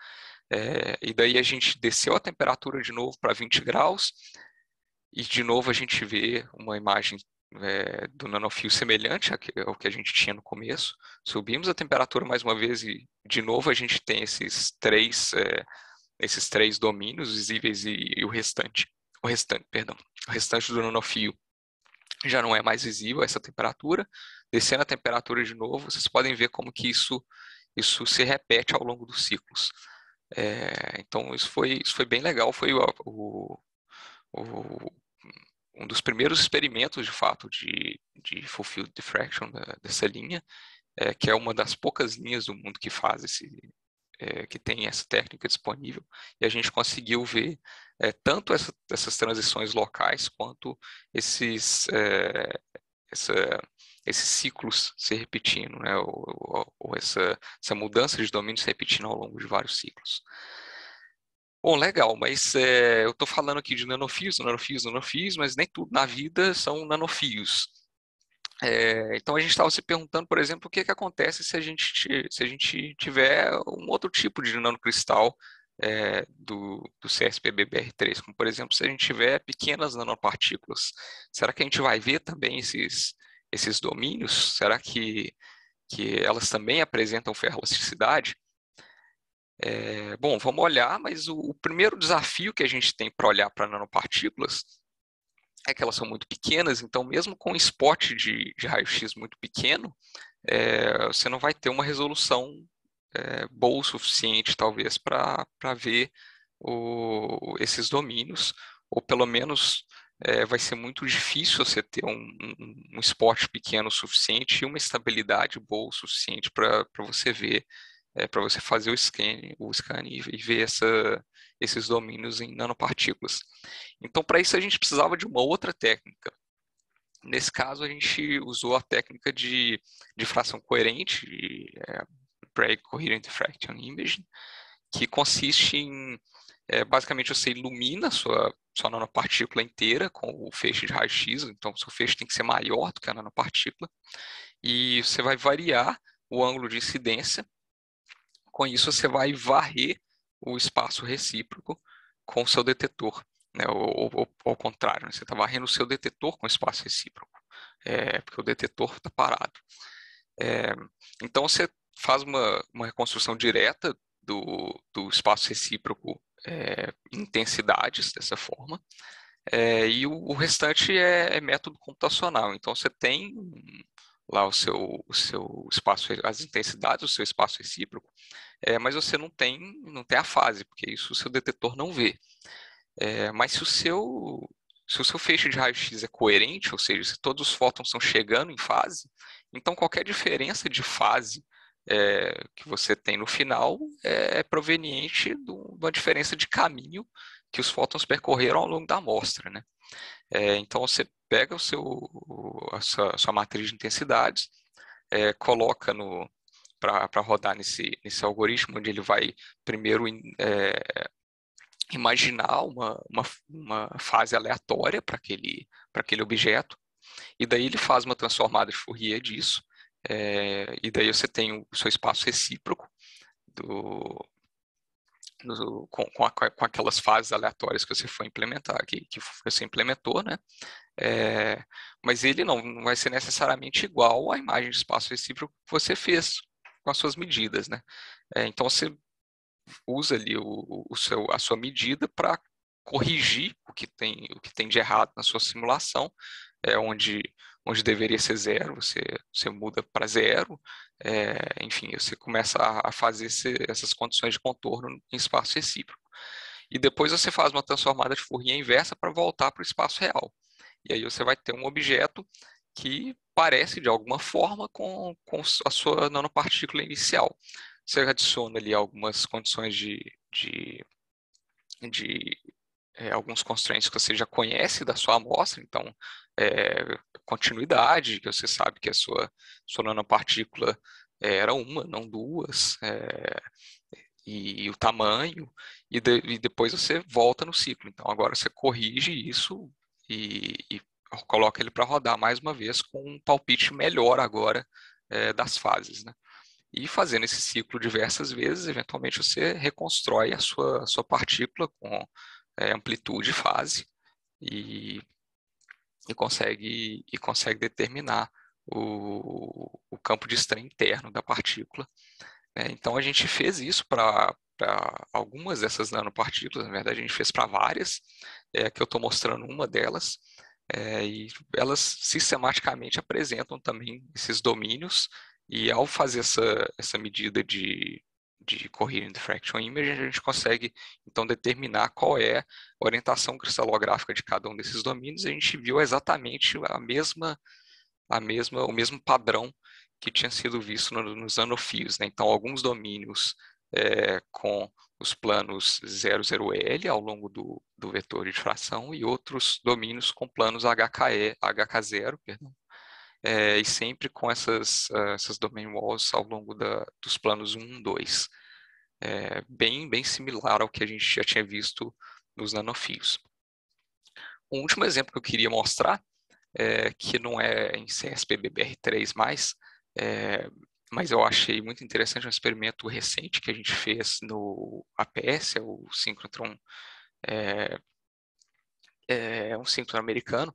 É, e daí a gente desceu a temperatura de novo para vinte graus, e de novo a gente vê uma imagem é, do nanofio semelhante ao que a gente tinha no começo. Subimos a temperatura mais uma vez e de novo a gente tem esses três, é, esses três domínios visíveis e, e o restante, o restante, perdão, o restante do nanofio já não é mais visível essa temperatura. Descendo a temperatura de novo, vocês podem ver como que isso, isso se repete ao longo dos ciclos. É, então isso foi, isso foi bem legal, foi o, o, o, um dos primeiros experimentos de fato de, de full field diffraction da, dessa linha, é, que é uma das poucas linhas do mundo que faz esse, é, que tem essa técnica disponível, e a gente conseguiu ver é, tanto essa, essas transições locais quanto esses, é, essa, esses ciclos se repetindo, né? ou, ou, ou essa, essa mudança de domínio se repetindo ao longo de vários ciclos. Bom, legal, mas é, eu estou falando aqui de nanofios, nanofios, nanofios, mas nem tudo na vida são nanofios. É, então a gente estava se perguntando, por exemplo, o que, que acontece se a gente, se a gente tiver um outro tipo de nanocristal é, do, do C S P B B R três, como por exemplo, se a gente tiver pequenas nanopartículas. Será que a gente vai ver também esses, esses domínios? Será que, que elas também apresentam ferroelasticidade? É, bom, vamos olhar, mas o, o primeiro desafio que a gente tem para olhar para nanopartículas é que elas são muito pequenas, então mesmo com um spot de, de raio-x muito pequeno, é, você não vai ter uma resolução é, boa o suficiente, talvez, para ver o, esses domínios, ou pelo menos é, vai ser muito difícil você ter um, um, um spot pequeno o suficiente e uma estabilidade boa o suficiente para você ver, é, para você fazer o scan, o scan e, e ver essa, esses domínios em nanopartículas. Então, para isso, a gente precisava de uma outra técnica. Nesse caso, a gente usou a técnica de difração coerente, é, Break-Coherent Diffraction Imaging, que consiste em, é, basicamente, você ilumina a sua, sua nanopartícula inteira com o feixe de raio-x, então o seu feixe tem que ser maior do que a nanopartícula, e você vai variar o ângulo de incidência. Com isso, você vai varrer o espaço recíproco com o seu detetor, né? Ou, ou, ou ao contrário, né? Você está varrendo o seu detetor com espaço recíproco, é, porque o detetor está parado. É, então, você faz uma, uma reconstrução direta do, do espaço recíproco é, em intensidades, dessa forma, é, e o, o restante é, é método computacional. Então, você tem lá o seu, o seu espaço, as intensidades, o seu espaço recíproco, é, mas você não tem, não tem a fase, porque isso o seu detetor não vê. É, mas se o seu, se o seu feixe de raio-x é coerente, ou seja, se todos os fótons estão chegando em fase, então qualquer diferença de fase é, que você tem no final é proveniente de uma diferença de caminho que os fótons percorreram ao longo da amostra, né? É, então você pega o seu, a sua, a sua matriz de intensidades, é, coloca no para rodar nesse, nesse algoritmo, onde ele vai primeiro é, imaginar uma, uma, uma fase aleatória para aquele, para aquele objeto, e daí ele faz uma transformada de Fourier disso, é, e daí você tem o seu espaço recíproco do, do, com, com, a, com aquelas fases aleatórias que você foi implementar, que, que você implementou, né? É, mas ele não, não vai ser necessariamente igual à imagem de espaço recíproco que você fez com as suas medidas, né? É, então você usa ali o, o seu, a sua medida para corrigir o que tem, o que tem de errado na sua simulação, é, onde, onde deveria ser zero, você, você muda para zero, é, enfim, você começa a, a fazer esse, essas condições de contorno em espaço recíproco. E depois você faz uma transformada de Fourier inversa para voltar para o espaço real. E aí você vai ter um objeto que parece de alguma forma com, com a sua nanopartícula inicial. Você adiciona ali algumas condições de, de, de é, alguns constraints que você já conhece da sua amostra, então é, continuidade, que você sabe que a sua, sua nanopartícula era uma, não duas, é, e, e o tamanho, e, de, e depois você volta no ciclo. Então agora você corrige isso e, e coloca ele para rodar mais uma vez com um palpite melhor agora é, das fases, né? e fazendo esse ciclo diversas vezes, eventualmente você reconstrói a sua, a sua partícula com é, amplitude e fase e, e, consegue, e consegue determinar o, o campo de estreia interno da partícula. É, então a gente fez isso para algumas dessas nanopartículas, na verdade a gente fez para várias, é, que eu estou mostrando uma delas, é, e elas sistematicamente apresentam também esses domínios, e ao fazer essa, essa medida de, de Coherent Diffraction Image, a gente consegue então determinar qual é a orientação cristalográfica de cada um desses domínios, e a gente viu exatamente a mesma, a mesma, o mesmo padrão que tinha sido visto no, nos nanofios, né? Então, alguns domínios é, com os planos zero zero L ao longo do, do vetor de difração e outros domínios com planos H K E, H K zero, perdão, é, e sempre com essas, uh, essas domain walls ao longo da, dos planos um, dois. É, bem, bem similar ao que a gente já tinha visto nos nanofios. Um último exemplo que eu queria mostrar, é, que não é em C S P B B R três mais, é, mas eu achei muito interessante um experimento recente que a gente fez no A P S, é o síncrotron, é, é um síncrotron americano.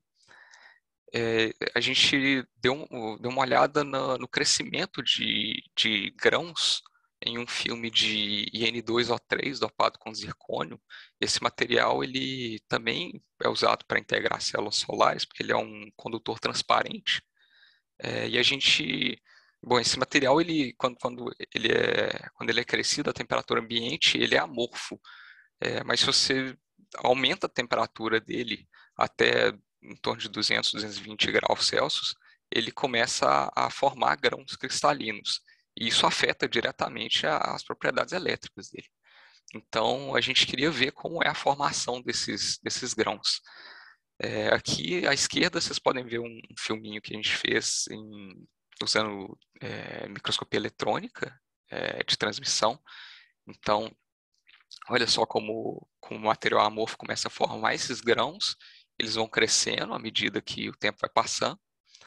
É, a gente deu, deu uma olhada no, no crescimento de, de grãos em um filme de I N dois O três dopado com zircônio. Esse material ele também é usado para integrar células solares, porque ele é um condutor transparente. É, e a gente, bom, esse material ele quando, quando ele é quando ele é crescido a temperatura ambiente ele é amorfo. É, mas se você aumenta a temperatura dele até em torno de duzentos, duzentos e vinte graus Celsius, ele começa a, a formar grãos cristalinos. E isso afeta diretamente a, as propriedades elétricas dele. Então, a gente queria ver como é a formação desses, desses grãos. É, aqui à esquerda vocês podem ver um filminho que a gente fez em, usando é, microscopia eletrônica é, de transmissão. Então, olha só como, como o material amorfo começa a formar esses grãos, eles vão crescendo à medida que o tempo vai passando,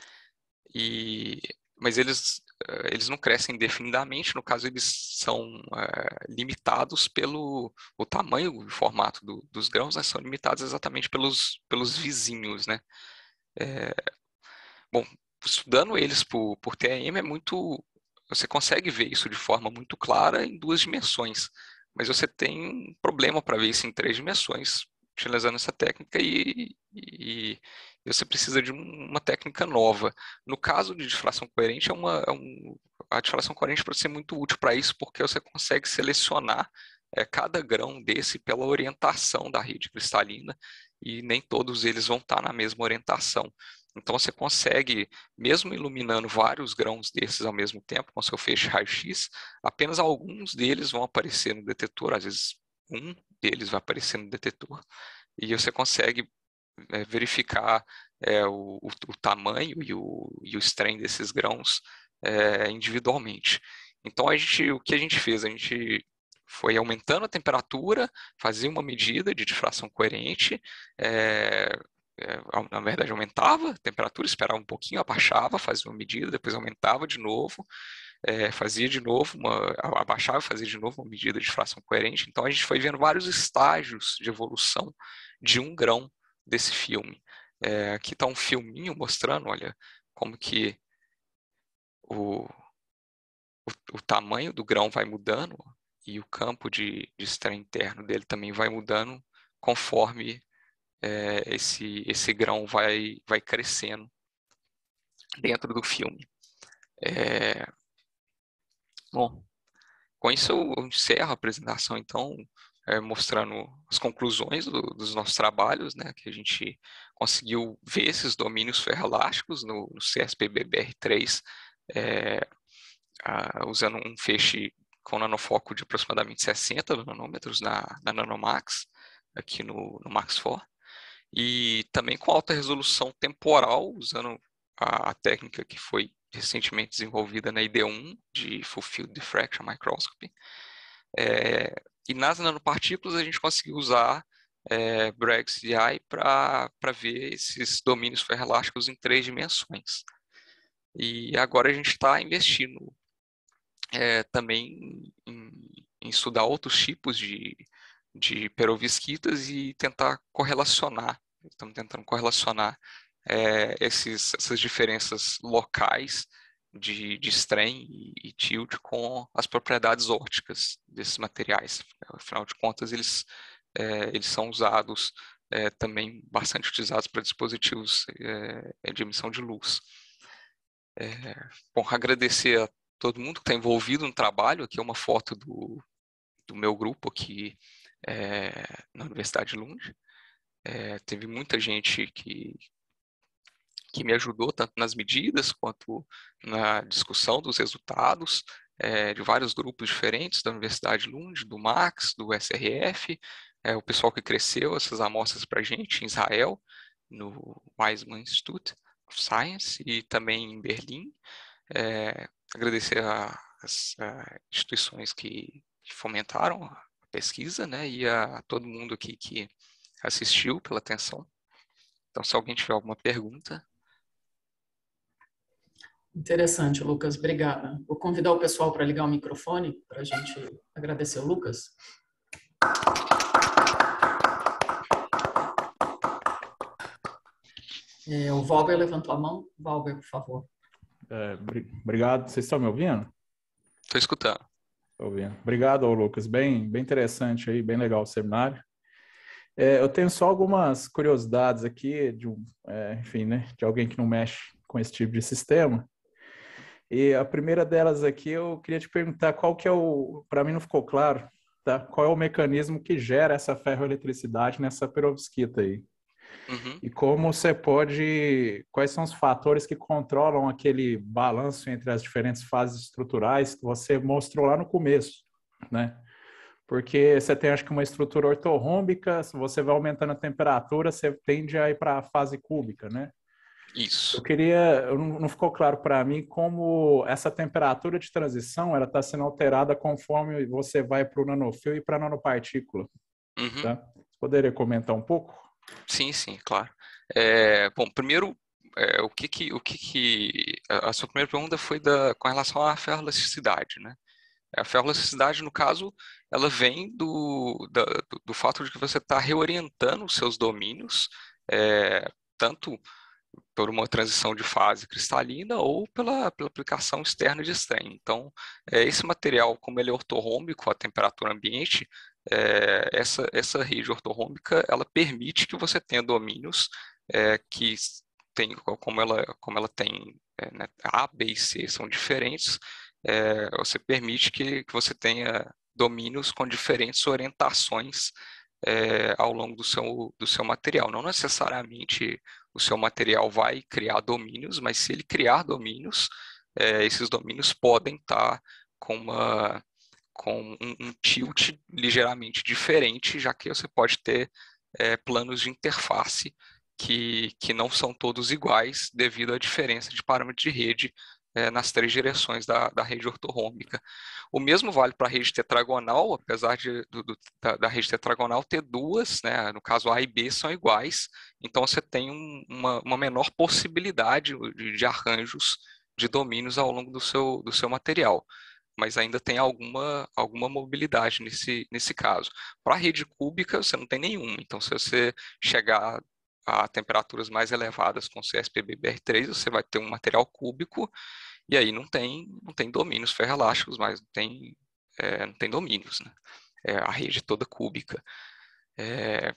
e, mas eles, eles não crescem indefinidamente, no caso eles são é, limitados pelo o tamanho e o formato do, dos grãos, né, são limitados exatamente pelos, pelos vizinhos, né? É, bom, estudando eles por, por T E M é muito, você consegue ver isso de forma muito clara em duas dimensões, mas você tem um problema para ver isso em três dimensões, utilizando essa técnica e, e, e você precisa de uma técnica nova. No caso de difração coerente, é uma, é um, a difração coerente pode ser muito útil para isso, porque você consegue selecionar é, cada grão desse pela orientação da rede cristalina, e nem todos eles vão estar na mesma orientação. Então você consegue, mesmo iluminando vários grãos desses ao mesmo tempo, com seu feixe raio-x, apenas alguns deles vão aparecer no detetor, às vezes um deles vai aparecer no detetor, e você consegue é, verificar é, o, o, o tamanho e o, e o strain desses grãos é, individualmente. Então a gente, o que a gente fez? A gente foi aumentando a temperatura, fazia uma medida de difração coerente, é, na verdade aumentava a temperatura, esperava um pouquinho, abaixava, fazia uma medida, depois aumentava de novo, é, fazia de novo, uma, abaixava e fazia de novo uma medida de difração coerente. Então a gente foi vendo vários estágios de evolução de um grão desse filme. É, aqui está um filminho mostrando, olha, como que o, o, o tamanho do grão vai mudando e o campo de, de strain interno dele também vai mudando conforme É, esse, esse grão vai, vai crescendo dentro do filme. É, bom, com isso eu encerro a apresentação, então, é, mostrando as conclusões do, dos nossos trabalhos, né, que a gente conseguiu ver esses domínios ferroelásticos no, no C S P B B R três, é, a, usando um feixe com nanofoco de aproximadamente sessenta nanômetros na, na Nanomax, aqui no, no Max quatro. E também com alta resolução temporal, usando a, a técnica que foi recentemente desenvolvida na I D um, de Full Field Diffraction Microscopy. É, e nas nanopartículas a gente conseguiu usar é, Bragg's D I para ver esses domínios ferroelásticos em três dimensões. E agora a gente está investindo é, também em, em estudar outros tipos de, de perovskitas e tentar correlacionar, estamos tentando correlacionar é, esses, essas diferenças locais de, de strain e, e tilt com as propriedades ópticas desses materiais. Afinal de contas, eles, é, eles são usados, é, também bastante utilizados para dispositivos é, de emissão de luz. É, bom, agradecer a todo mundo que está envolvido no trabalho. Aqui é uma foto do, do meu grupo aqui é, na Universidade de Lund. É, teve muita gente que, que me ajudou, tanto nas medidas quanto na discussão dos resultados, é, de vários grupos diferentes da Universidade de Lund, do Max, do S R F, é, o pessoal que cresceu essas amostras para a gente em Israel, no Weizmann Institute of Science, e também em Berlim. É, agradecer às instituições que, que fomentaram a pesquisa, né, e a todo mundo aqui que assistiu pela atenção. Então, se alguém tiver alguma pergunta. Interessante, Lucas, obrigada. Vou convidar o pessoal para ligar o microfone para a gente agradecer o Lucas. É, o Valber levantou a mão. Valber, por favor. É, obrigado. Vocês estão me ouvindo? Estou escutando. Estou ouvindo. Obrigado, Lucas. Bem, bem interessante aí, bem legal o seminário. É, eu tenho só algumas curiosidades aqui, de um, é, enfim, né, de alguém que não mexe com esse tipo de sistema. E a primeira delas aqui, eu queria te perguntar qual que é o, para mim não ficou claro, tá? Qual é o mecanismo que gera essa ferroeletricidade nessa perovskita aí? Uhum. E como você pode, quais são os fatores que controlam aquele balanço entre as diferentes fases estruturais que você mostrou lá no começo, né? Porque você tem, acho que, uma estrutura ortorrômbica, se você vai aumentando a temperatura, você tende a ir para a fase cúbica, né? Isso. Eu queria, não, não ficou claro para mim como essa temperatura de transição ela está sendo alterada conforme você vai para o nanofio e para a nanopartícula. Uhum. Tá? Você poderia comentar um pouco? Sim, sim, claro. É, bom, primeiro, é, o que que, o que que, a, a sua primeira pergunta foi da, com relação à ferroelasticidade, né? A ferroelasticidade, no caso, ela vem do, da, do, do fato de que você está reorientando os seus domínios, é, tanto por uma transição de fase cristalina ou pela, pela aplicação externa de strain. Então, é, esse material, como ele é ortorrômbico à temperatura ambiente, é, essa, essa rede ortorrômbica, ela permite que você tenha domínios é, que tem, como ela, como ela tem é, né, A, B e C são diferentes, é, você permite que, que você tenha domínios com diferentes orientações é, ao longo do seu, do seu material. Não necessariamente o seu material vai criar domínios, mas se ele criar domínios, é, esses domínios podem estar com, uma, com um, um tilt ligeiramente diferente, já que você pode ter é, planos de interface que, que não são todos iguais devido à diferença de parâmetro de rede é, nas três direções da, da rede ortorrômbica. O mesmo vale para a rede tetragonal, apesar de, do, do, da, da rede tetragonal ter duas, né, no caso A e B são iguais, então você tem um, uma, uma menor possibilidade de, de arranjos de domínios ao longo do seu, do seu material, mas ainda tem alguma, alguma mobilidade nesse, nesse caso. Para a rede cúbica, você não tem nenhuma, então se você chegar a temperaturas mais elevadas com C S P B B R três, você vai ter um material cúbico, e aí não tem, não tem domínios ferroelásticos, mas não tem, é, não tem domínios, né? É a rede toda cúbica. É,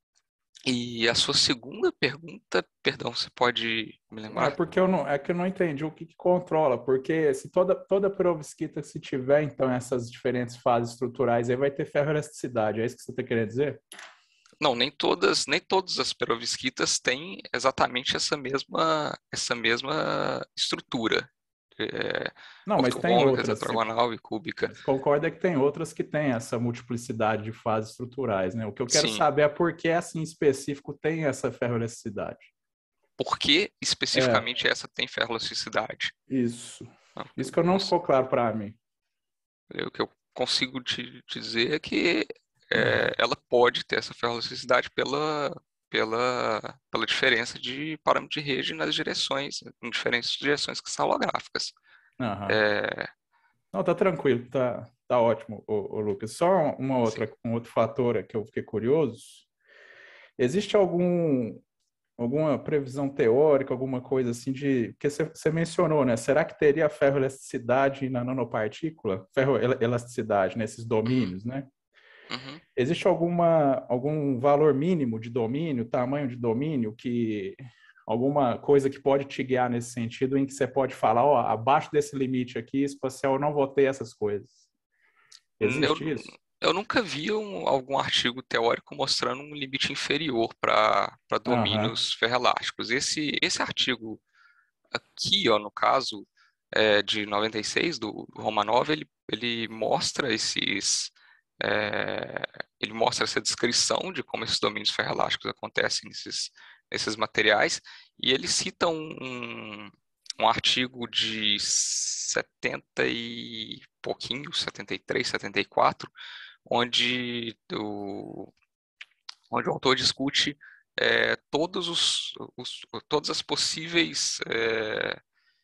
e a sua segunda pergunta, perdão, você pode me lembrar? É porque eu não, é que eu não entendi o que, que controla, porque se toda, toda perovskita, se tiver, então, essas diferentes fases estruturais, aí vai ter ferroelasticidade, é isso que você está querendo dizer? Não, nem todas, nem todas as perovskitas têm exatamente essa mesma, essa mesma estrutura. É, Não, mas tem ortorrômbica, outras. Você, tetragonal e cúbica. você concorda que tem outras que têm essa multiplicidade de fases estruturais, né? O que eu quero Sim. saber é por que essa em específico tem essa ferroelasticidade. Por que especificamente é. essa tem ferroelasticidade? Isso. Não, Isso que eu não ficou claro para mim. O que eu consigo te dizer é que é, ela pode ter essa ferroelasticidade pela, pela, pela diferença de parâmetro de rede nas direções, em diferentes direções cristalográficas. Uhum. É, Não, tá tranquilo, tá, tá ótimo, ô, ô Lucas. Só uma outra, um outro fator que eu fiquei curioso. Existe algum, alguma previsão teórica, alguma coisa assim de... Porque você, você mencionou, né? Será que teria ferroelasticidade na nanopartícula? Ferroelasticidade nesses Uhum, domínios, né? uhum. Existe alguma, algum valor mínimo de domínio, tamanho de domínio, que alguma coisa que pode te guiar nesse sentido, em que você pode falar, ó, abaixo desse limite aqui, espacial, eu não vou ter essas coisas. Eu, Existe isso? eu nunca vi um- algum artigo teórico mostrando um limite inferior para para Aham, domínios ferrelásticos. Esse, esse artigo aqui, ó, no caso, é, de noventa e seis, do, do Romanov, ele, ele mostra esses... é, ele mostra essa descrição de como esses domínios ferrelásticos acontecem nesses, nesses materiais, e ele cita um, um, um artigo de setenta e pouquinho, setenta e três, setenta e quatro, onde o, onde o autor discute é, todos os, os, todas as possíveis é,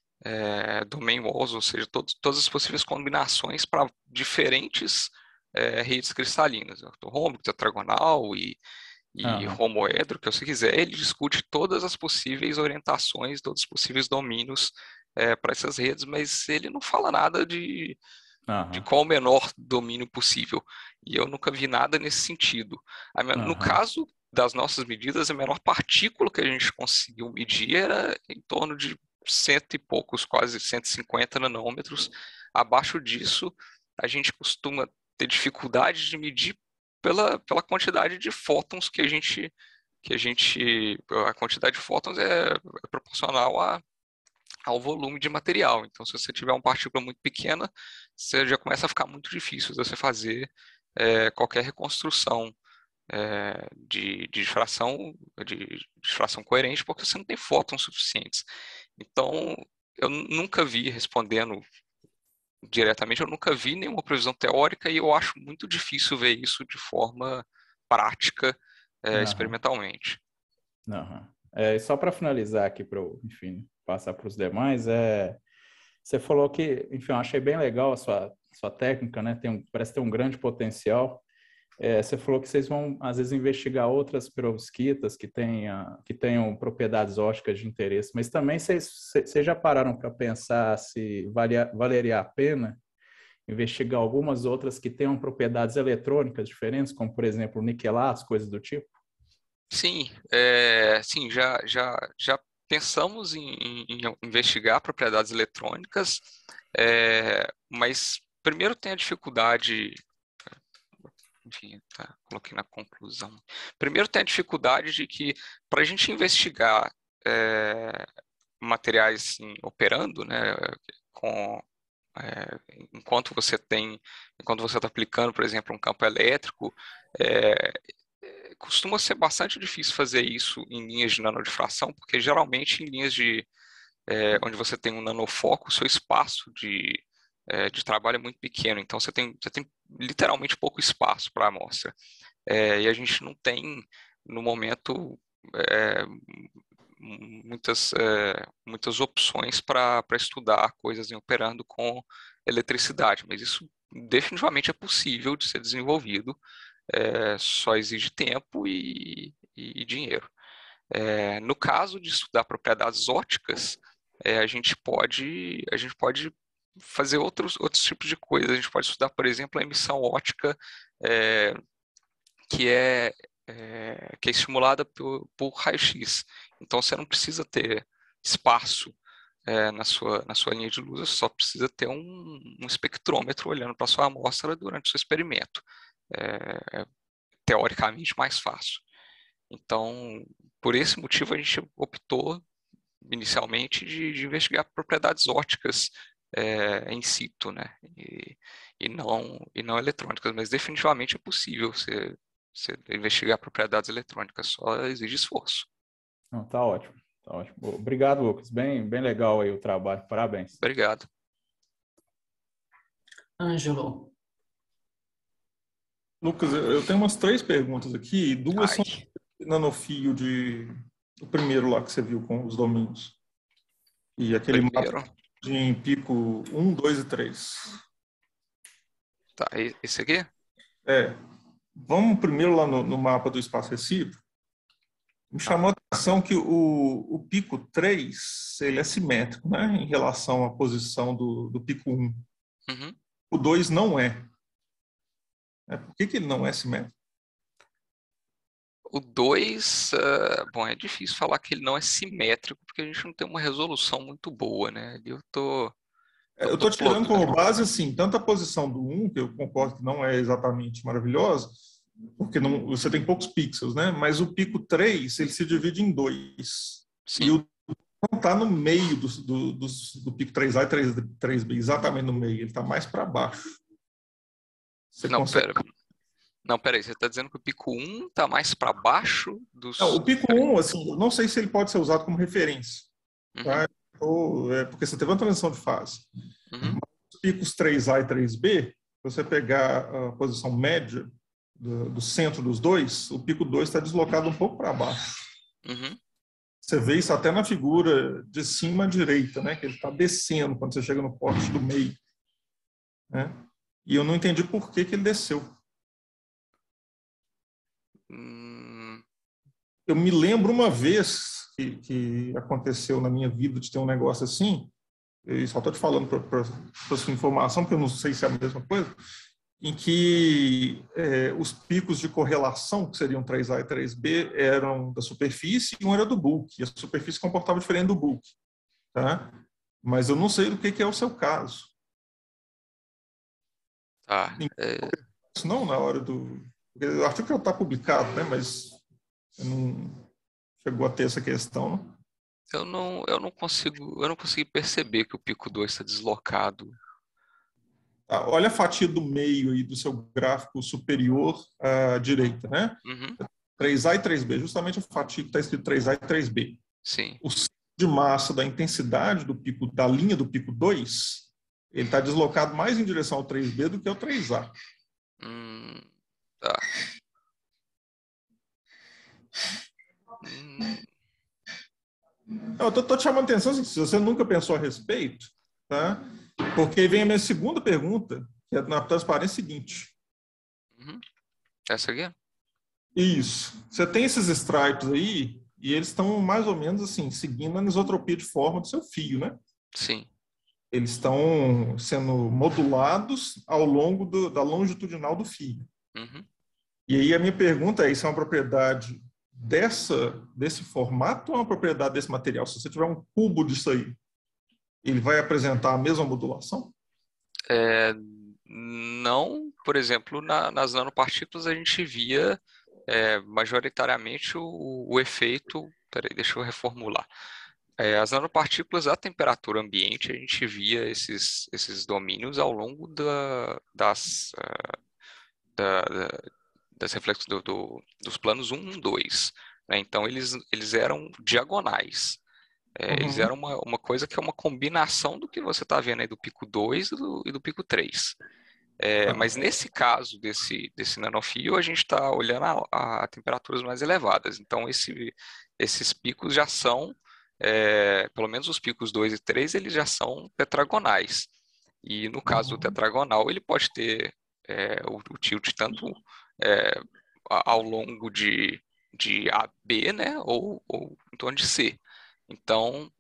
é, domain walls, ou seja, todos, todas as possíveis combinações para diferentes é, redes cristalinas, ortorrômbico, tetragonal e, e aham, romoedro, que você quiser. Ele discute todas as possíveis orientações, todos os possíveis domínios é, para essas redes, mas ele não fala nada de de aham, qual o menor domínio possível. E eu nunca vi nada nesse sentido. A me- No aham, caso das nossas medidas, a menor partícula que a gente conseguiu medir era em torno de cento e poucos, quase cento e cinquenta nanômetros. Abaixo disso, a gente costuma ter dificuldade de medir pela, pela quantidade de fótons que a gente que a gente a quantidade de fótons é, é proporcional a ao volume de material. Então, se você tiver uma partícula muito pequena, você já começa a ficar muito difícil de você fazer é, qualquer reconstrução é, de, de difração, de difração coerente, porque você não tem fótons suficientes. Então, eu nunca vi, respondendo diretamente, eu nunca vi nenhuma previsão teórica e eu acho muito difícil ver isso de forma prática, é, aham, experimentalmente. aham. É, e só para finalizar aqui, para eu, enfim, passar para os demais, é, você falou que, enfim, eu achei bem legal a sua, sua técnica, né? Tem um, parece ter um grande potencial. É, você falou que vocês vão, às vezes, investigar outras perovskitas que tenha, que tenham propriedades ópticas de interesse, mas também vocês, vocês já pararam para pensar se valia, valeria a pena investigar algumas outras que tenham propriedades eletrônicas diferentes, como, por exemplo, niquelatos, coisas do tipo? Sim, é, sim, já, já, já pensamos em, em- em investigar propriedades eletrônicas, é, mas primeiro tem a dificuldade, enfim, tá, coloquei na conclusão. Primeiro tem a dificuldade de que para a gente investigar é, materiais assim, operando, né, com é, enquanto você tem, enquanto você está aplicando, por exemplo, um campo elétrico, é, costuma ser bastante difícil fazer isso em linhas de nanodifração, porque geralmente em linhas de é, onde você tem um nanofoco, o seu espaço de, é, de trabalho é muito pequeno, então você tem, você tem literalmente pouco espaço para a amostra. É, e a gente não tem, no momento, é, muitas, é, muitas opções para para estudar coisas em operando com eletricidade, mas isso definitivamente é possível de ser desenvolvido, é, só exige tempo e, e dinheiro. É, no caso de estudar propriedades ópticas, é, a gente pode, a gente pode fazer outros, outros tipos de coisas. A gente pode estudar, por exemplo, a emissão óptica, é, que é, é, que é estimulada por, por raio-x. Então, você não precisa ter espaço é, na sua, na sua linha de luz, você só precisa ter um, um espectrômetro olhando para a sua amostra durante o seu experimento. É, é teoricamente mais fácil. Então, por esse motivo, a gente optou inicialmente de, de investigar propriedades ópticas é, in situ, né? E, e, não, e não eletrônicas, mas definitivamente é possível você, você investigar propriedades eletrônicas, só exige esforço. Não, tá ótimo, tá ótimo. Obrigado, Lucas. Bem, bem legal aí o trabalho. Parabéns. Obrigado. Ângelo, Lucas, eu eu tenho umas três perguntas aqui, e duas Ai, são nanofio de o primeiro lá que você viu com os domínios. E aquele mapa primeiro, em pico um, dois e três. Tá, esse aqui? É. Vamos primeiro lá no, no mapa do espaço recíproco. Me chamou a atenção que o, o pico três ele é simétrico, né, em relação à posição do, do pico um. Uhum. O dois não é. é. Por que, que ele não é simétrico? O dois, uh, bom, é difícil falar que ele não é simétrico, porque a gente não tem uma resolução muito boa, né? Eu tô, eu Eu tô estou tirando plotando. como base, assim, tanto a posição do um, que eu concordo que não é exatamente maravilhosa, porque não, você tem poucos pixels, né? Mas o pico três ele se divide em dois. Sim. E o não está no meio do, do, do, do pico três A e três B, exatamente no meio. Ele está mais para baixo. Você não, consegue... pera. Não, peraí, você está dizendo que o pico um está mais para baixo dos... Não, o pico um, assim, eu não sei se ele pode ser usado como referência. Uhum. Tá? Ou, é, porque você teve uma transição de fase. Uhum. Mas os picos três A e três B, se você pegar a posição média do, do centro dos dois, o pico dois está deslocado um pouco para baixo. Uhum. Você vê isso até na figura de cima à direita, né? Que ele está descendo quando você chega no corte do meio. Né? E eu não entendi por que, que ele desceu. Hum... Eu me lembro uma vez que, que aconteceu na minha vida de ter um negócio assim, e só estou te falando para sua informação, porque eu não sei se é a mesma coisa, em que é, os picos de correlação, que seriam três A e três B, eram da superfície e um era do bulk. E a superfície comportava diferente do bulk. Tá? Mas eu não sei do que, que é o seu caso. Tá. É... Isso não na hora do... O artigo já está publicado, né? Mas não chegou a ter essa questão, não? Eu não, eu não consigo, eu não consegui perceber que o pico dois está deslocado. Ah, olha a fatia do meio aí do seu gráfico superior à direita, né? Uhum. três A e três B, justamente a fatia que está escrito três A e três B. Sim. O centro de massa da intensidade do pico, da linha do pico dois, ele está deslocado mais em direção ao três B do que ao três A. Hum, tá. Hum. Eu estou te chamando a atenção se você nunca pensou a respeito, tá? Porque vem a minha segunda pergunta, que é na transparência seguinte. Uhum. Essa aqui? Isso. Você tem esses stripes aí, e eles estão mais ou menos assim, seguindo a anisotropia de forma do seu fio, né? Sim. Eles estão sendo modulados ao longo do, da longitudinal do fio. Uhum. E aí a minha pergunta é, isso é uma propriedade dessa, desse formato ou é uma propriedade desse material? Se você tiver um cubo disso aí, ele vai apresentar a mesma modulação? É, não, por exemplo, na, nas nanopartículas a gente via é, majoritariamente o, o efeito... Peraí, deixa eu reformular. É, as nanopartículas à temperatura ambiente, a gente via esses, esses domínios ao longo da, das, uh, da, da, das reflexos do, do, dos planos um e dois. Né? Então, eles, eles eram diagonais. É, Uhum. Eles eram uma, uma coisa que é uma combinação do que você está vendo aí do pico dois e do, e do pico três. É, mas nesse caso desse, desse nanofio, a gente está olhando a, a temperaturas mais elevadas. Então, esse, esses picos já são, é, pelo menos os picos dois e três, eles já são tetragonais. E no caso do tetragonal, ele pode ter é, o, o tilt tanto é, ao longo de, de A B, né, ou, ou em torno de C. Então,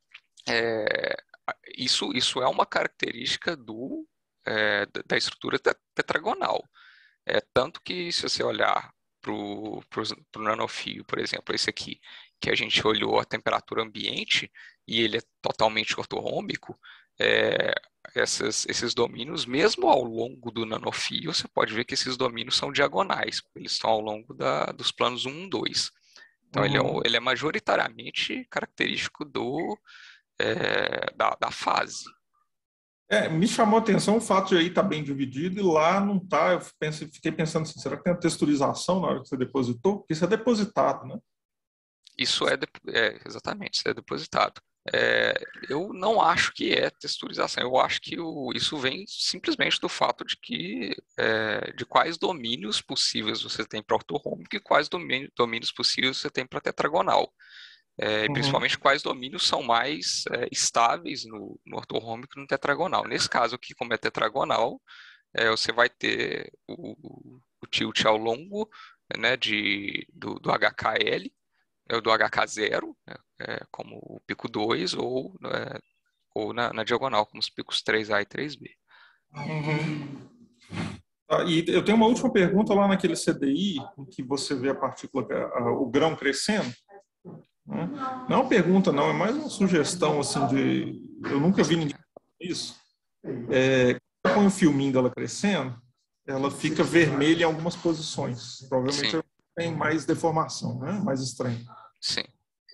é, isso, isso é uma característica do, é, da estrutura tetragonal. É, tanto que, se você olhar para o nanofio, por exemplo, esse aqui, que a gente olhou a temperatura ambiente e ele é totalmente ortorrômbico, é, essas, esses domínios, mesmo ao longo do nanofio, você pode ver que esses domínios são diagonais, eles estão ao longo da, dos planos um e dois. Então, uhum. ele, é, ele é majoritariamente característico do, é, da, da fase. É, me chamou a atenção o fato de aí estar tá bem dividido e lá não está. Eu pensei, fiquei pensando assim, será que tem a texturização na hora que você depositou? Porque isso é depositado, né? Isso é, é exatamente, isso é depositado. É, eu não acho que é texturização, eu acho que o, isso vem simplesmente do fato de que é, de quais domínios possíveis você tem para ortorrômbico e quais domínios, domínios possíveis você tem para tetragonal. É, uhum. Principalmente quais domínios são mais é, estáveis no, no ortorrômbico e no tetragonal. Nesse caso aqui, como é tetragonal, é, você vai ter o, o tilt ao longo, né, de, do, do H K L, é, do H K zero, né, é, como o pico dois, ou, é, ou na, na diagonal, como os picos três A e três B. Uhum. Ah, e eu tenho uma última pergunta lá naquele C D I, em que você vê a partícula, a, o grão crescendo. Né? Não é uma pergunta, não, é mais uma sugestão, assim, de... Eu nunca vi ninguém fazer isso. É, quando põe o filminho dela crescendo, ela fica vermelha em algumas posições. Provavelmente Sim. tem mais deformação, né? Mais estranho. Sim.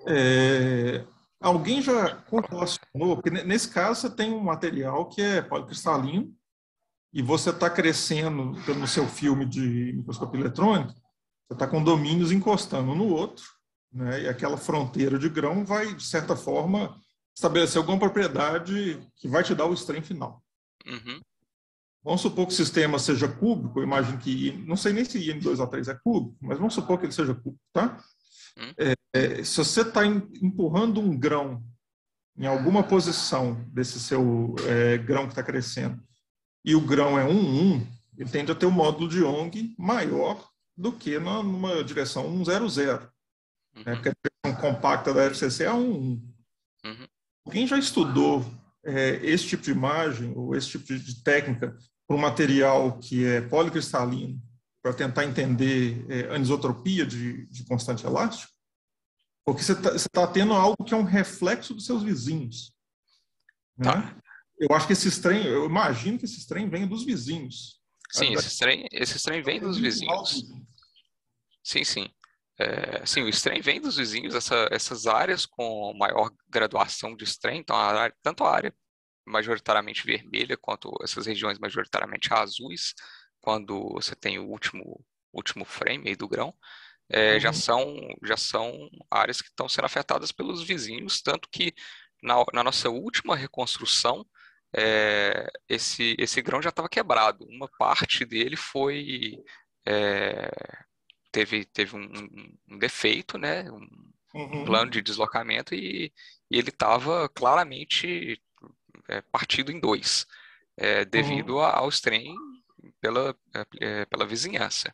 É, alguém já correlacionou, porque nesse caso você tem um material que é policristalino, e você está crescendo no seu filme de microscopia eletrônica, você está com domínios encostando um no outro, né? E aquela fronteira de grão vai, de certa forma, estabelecer alguma propriedade que vai te dar o strain final. Uhum. Vamos supor que o sistema seja cúbico, eu imagino que, não sei nem se I N dois O três é cúbico, mas vamos supor que ele seja cúbico, tá? Uhum. É, é, se você está empurrando um grão em alguma posição desse seu é, grão que está crescendo, e o grão é um, um, ele tende a ter um módulo de Young maior do que numa direção um zero zero. Uhum. Né? Porque a direção compacta da F C C é um um. Uhum. Quem já estudou é, esse tipo de imagem, ou esse tipo de, de técnica, para um material que é policristalino, para tentar entender é, anisotropia de, de constante elástico? Porque você está tá tendo algo que é um reflexo dos seus vizinhos. Né? Tá. Eu acho que esse strain, eu imagino que esse strain venha dos vizinhos. Sim, esse strain, esse strain vem dos vizinhos. vizinhos. Sim, sim. É, sim, o strain vem dos vizinhos, essa, essas áreas com maior graduação de strain, então a área, tanto a área majoritariamente vermelha, quanto essas regiões majoritariamente azuis, quando você tem o último, último frame aí do grão, é, Uhum. já, são, já são áreas que estão sendo afetadas pelos vizinhos, tanto que na, na nossa última reconstrução, é, esse, esse grão já estava quebrado. Uma parte dele foi... É, teve, teve um, um, um defeito, né? Um, um plano Uhum. de deslocamento e, e ele estava claramente é, partido em dois, é, devido Uhum. ao strain pela, é, pela vizinhança.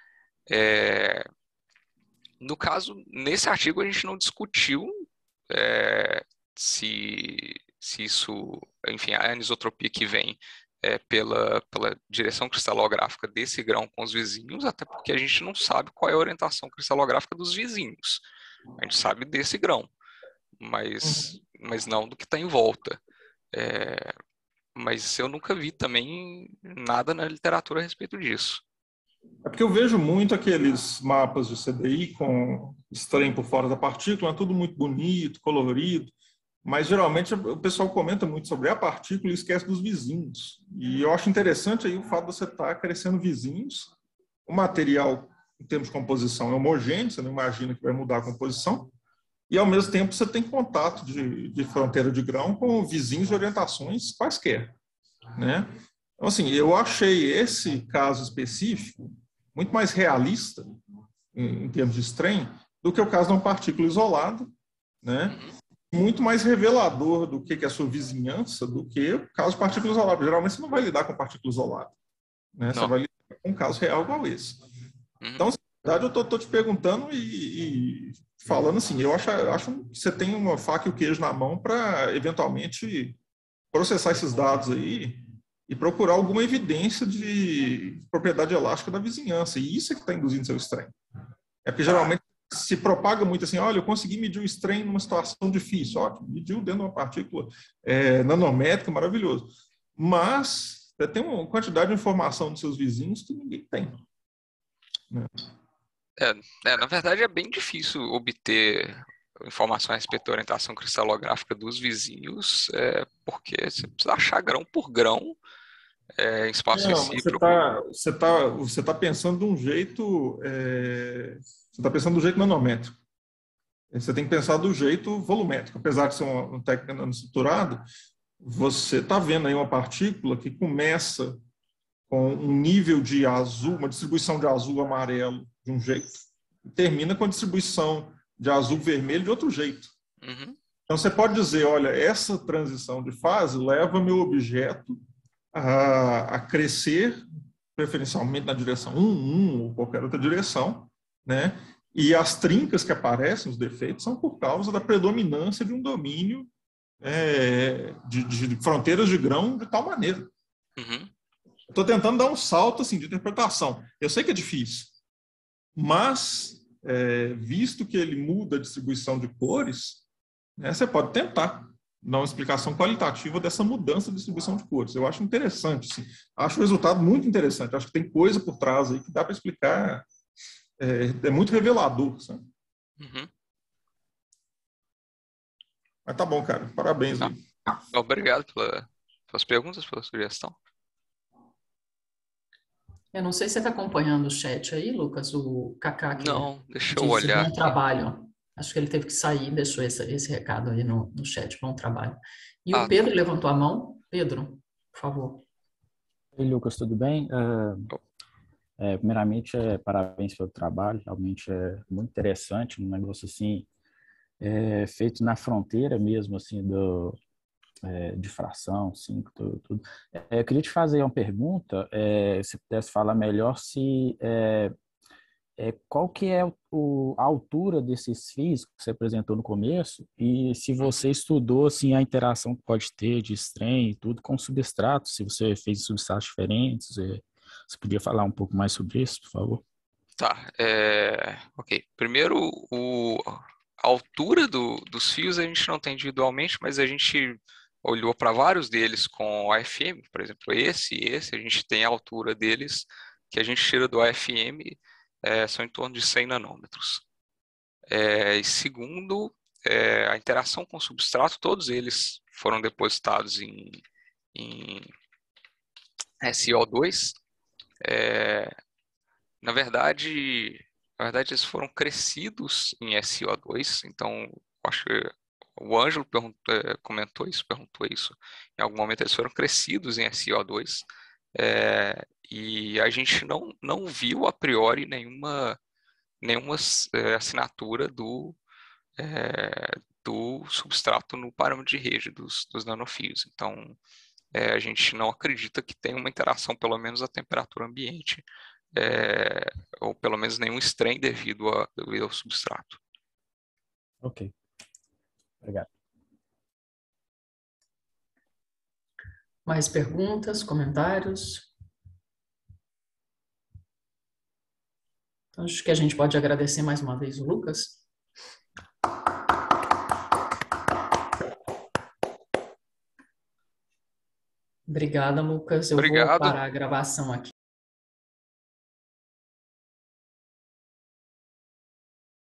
É, no caso, nesse artigo a gente não discutiu é, se, se isso, enfim, a anisotropia que vem é, pela, pela direção cristalográfica desse grão com os vizinhos, até porque a gente não sabe qual é a orientação cristalográfica dos vizinhos. A gente sabe desse grão, mas, mas não do que está em volta. É, mas eu nunca vi também nada na literatura a respeito disso. É porque eu vejo muito aqueles mapas de C D I com strain por fora da partícula, é tudo muito bonito, colorido, mas geralmente o pessoal comenta muito sobre a partícula e esquece dos vizinhos. E eu acho interessante aí o fato de você estar crescendo vizinhos, o material, em termos de composição, é homogêneo, você não imagina que vai mudar a composição, e ao mesmo tempo você tem contato de, de fronteira de grão com vizinhos de orientações quaisquer. Né? Então, assim, eu achei esse caso específico muito mais realista, em, em termos de strain, do que o caso de uma partícula isolada, né? Muito mais revelador do que, que é a sua vizinhança do que o caso de partícula isolada. Geralmente você não vai lidar com partícula isolada. Né? Você vai lidar com um caso real igual esse. Uhum. Então, na verdade, eu estou te perguntando e, e falando assim, eu acho, acho que você tem uma faca e o queijo na mão para, eventualmente, processar esses dados aí e procurar alguma evidência de propriedade elástica da vizinhança. E isso é que está induzindo seu strain. É porque, geralmente, se propaga muito assim, olha, eu consegui medir o strain numa situação difícil. Ótimo, mediu dentro de uma partícula é, nanométrica, maravilhoso. Mas você tem uma quantidade de informação dos seus vizinhos que ninguém tem. Né? É, é, na verdade, é bem difícil obter informação a respeito da orientação cristalográfica dos vizinhos, é, porque você precisa achar grão por grão é, em espaço Não, mas você recíproco. está você tá, você tá pensando de um jeito... É, você está pensando do jeito nanométrico. Você tem que pensar do jeito volumétrico. Apesar de ser uma, uma técnica nanoestruturada, você está vendo aí uma partícula que começa com um nível de azul, uma distribuição de azul-amarelo de um jeito, e termina com a distribuição de azul-vermelho de outro jeito. Uhum. Então, você pode dizer, olha, essa transição de fase leva meu objeto a, a crescer, preferencialmente na direção um, um ou qualquer outra direção, né? E as trincas que aparecem, os defeitos, são por causa da predominância de um domínio é, de, de fronteiras de grão de tal maneira. Uhum. Estou tentando dar um salto assim, de interpretação. Eu sei que é difícil, mas, é, visto que ele muda a distribuição de cores, né, você pode tentar dar uma explicação qualitativa dessa mudança de distribuição de cores. Eu acho interessante. Assim. Acho o resultado muito interessante. Acho que tem coisa por trás aí que dá para explicar. É, é muito revelador. Sabe? Uhum. Mas tá bom, cara. Parabéns aí. Ah, obrigado pela, pelas perguntas, pela sugestão. Eu não sei se você está acompanhando o chat aí, Lucas, o Kaká que Não, deixa eu disse olhar bom aqui. trabalho. Acho que ele teve que sair e deixou esse, esse recado aí no, no chat, bom trabalho. E Ah, o Pedro tá. levantou a mão. Pedro, por favor. Oi, Lucas, tudo bem? É, é, primeiramente, é, parabéns pelo trabalho, realmente é muito interessante, um negócio assim, é, feito na fronteira mesmo, assim, do, é, de fração, cinco, tudo. tudo. É, eu queria te fazer uma pergunta, é, se pudesse falar melhor se... É, é, qual que é o, a altura desses fios que você apresentou no começo e se você estudou assim, a interação que pode ter de strain e tudo com substratos, se você fez substratos diferentes, é, você podia falar um pouco mais sobre isso, por favor? Tá, é... ok. Primeiro, o... a altura do, dos fios a gente não tem individualmente, mas a gente olhou para vários deles com A F M, por exemplo, esse e esse, a gente tem a altura deles que a gente tira do A F M, é, são em torno de cem nanômetros. É, e segundo, é, a interação com o substrato, todos eles foram depositados em, em S O dois. É, na verdade, na verdade, eles foram crescidos em S O dois, então acho que o Ângelo perguntou, é, comentou isso, perguntou isso. Em algum momento eles foram crescidos em S O dois, é, e a gente não, não viu a priori nenhuma, nenhuma é, assinatura do, é, do substrato no parâmetro de rede dos, dos nanofios. Então, é, a gente não acredita que tenha uma interação, pelo menos a temperatura ambiente, é, ou pelo menos nenhum strain devido, a, devido ao substrato. Ok. Obrigado. Mais perguntas, comentários? Então, acho que a gente pode agradecer mais uma vez o Lucas. Obrigada, Lucas. Eu vou Obrigado. parar a gravação aqui.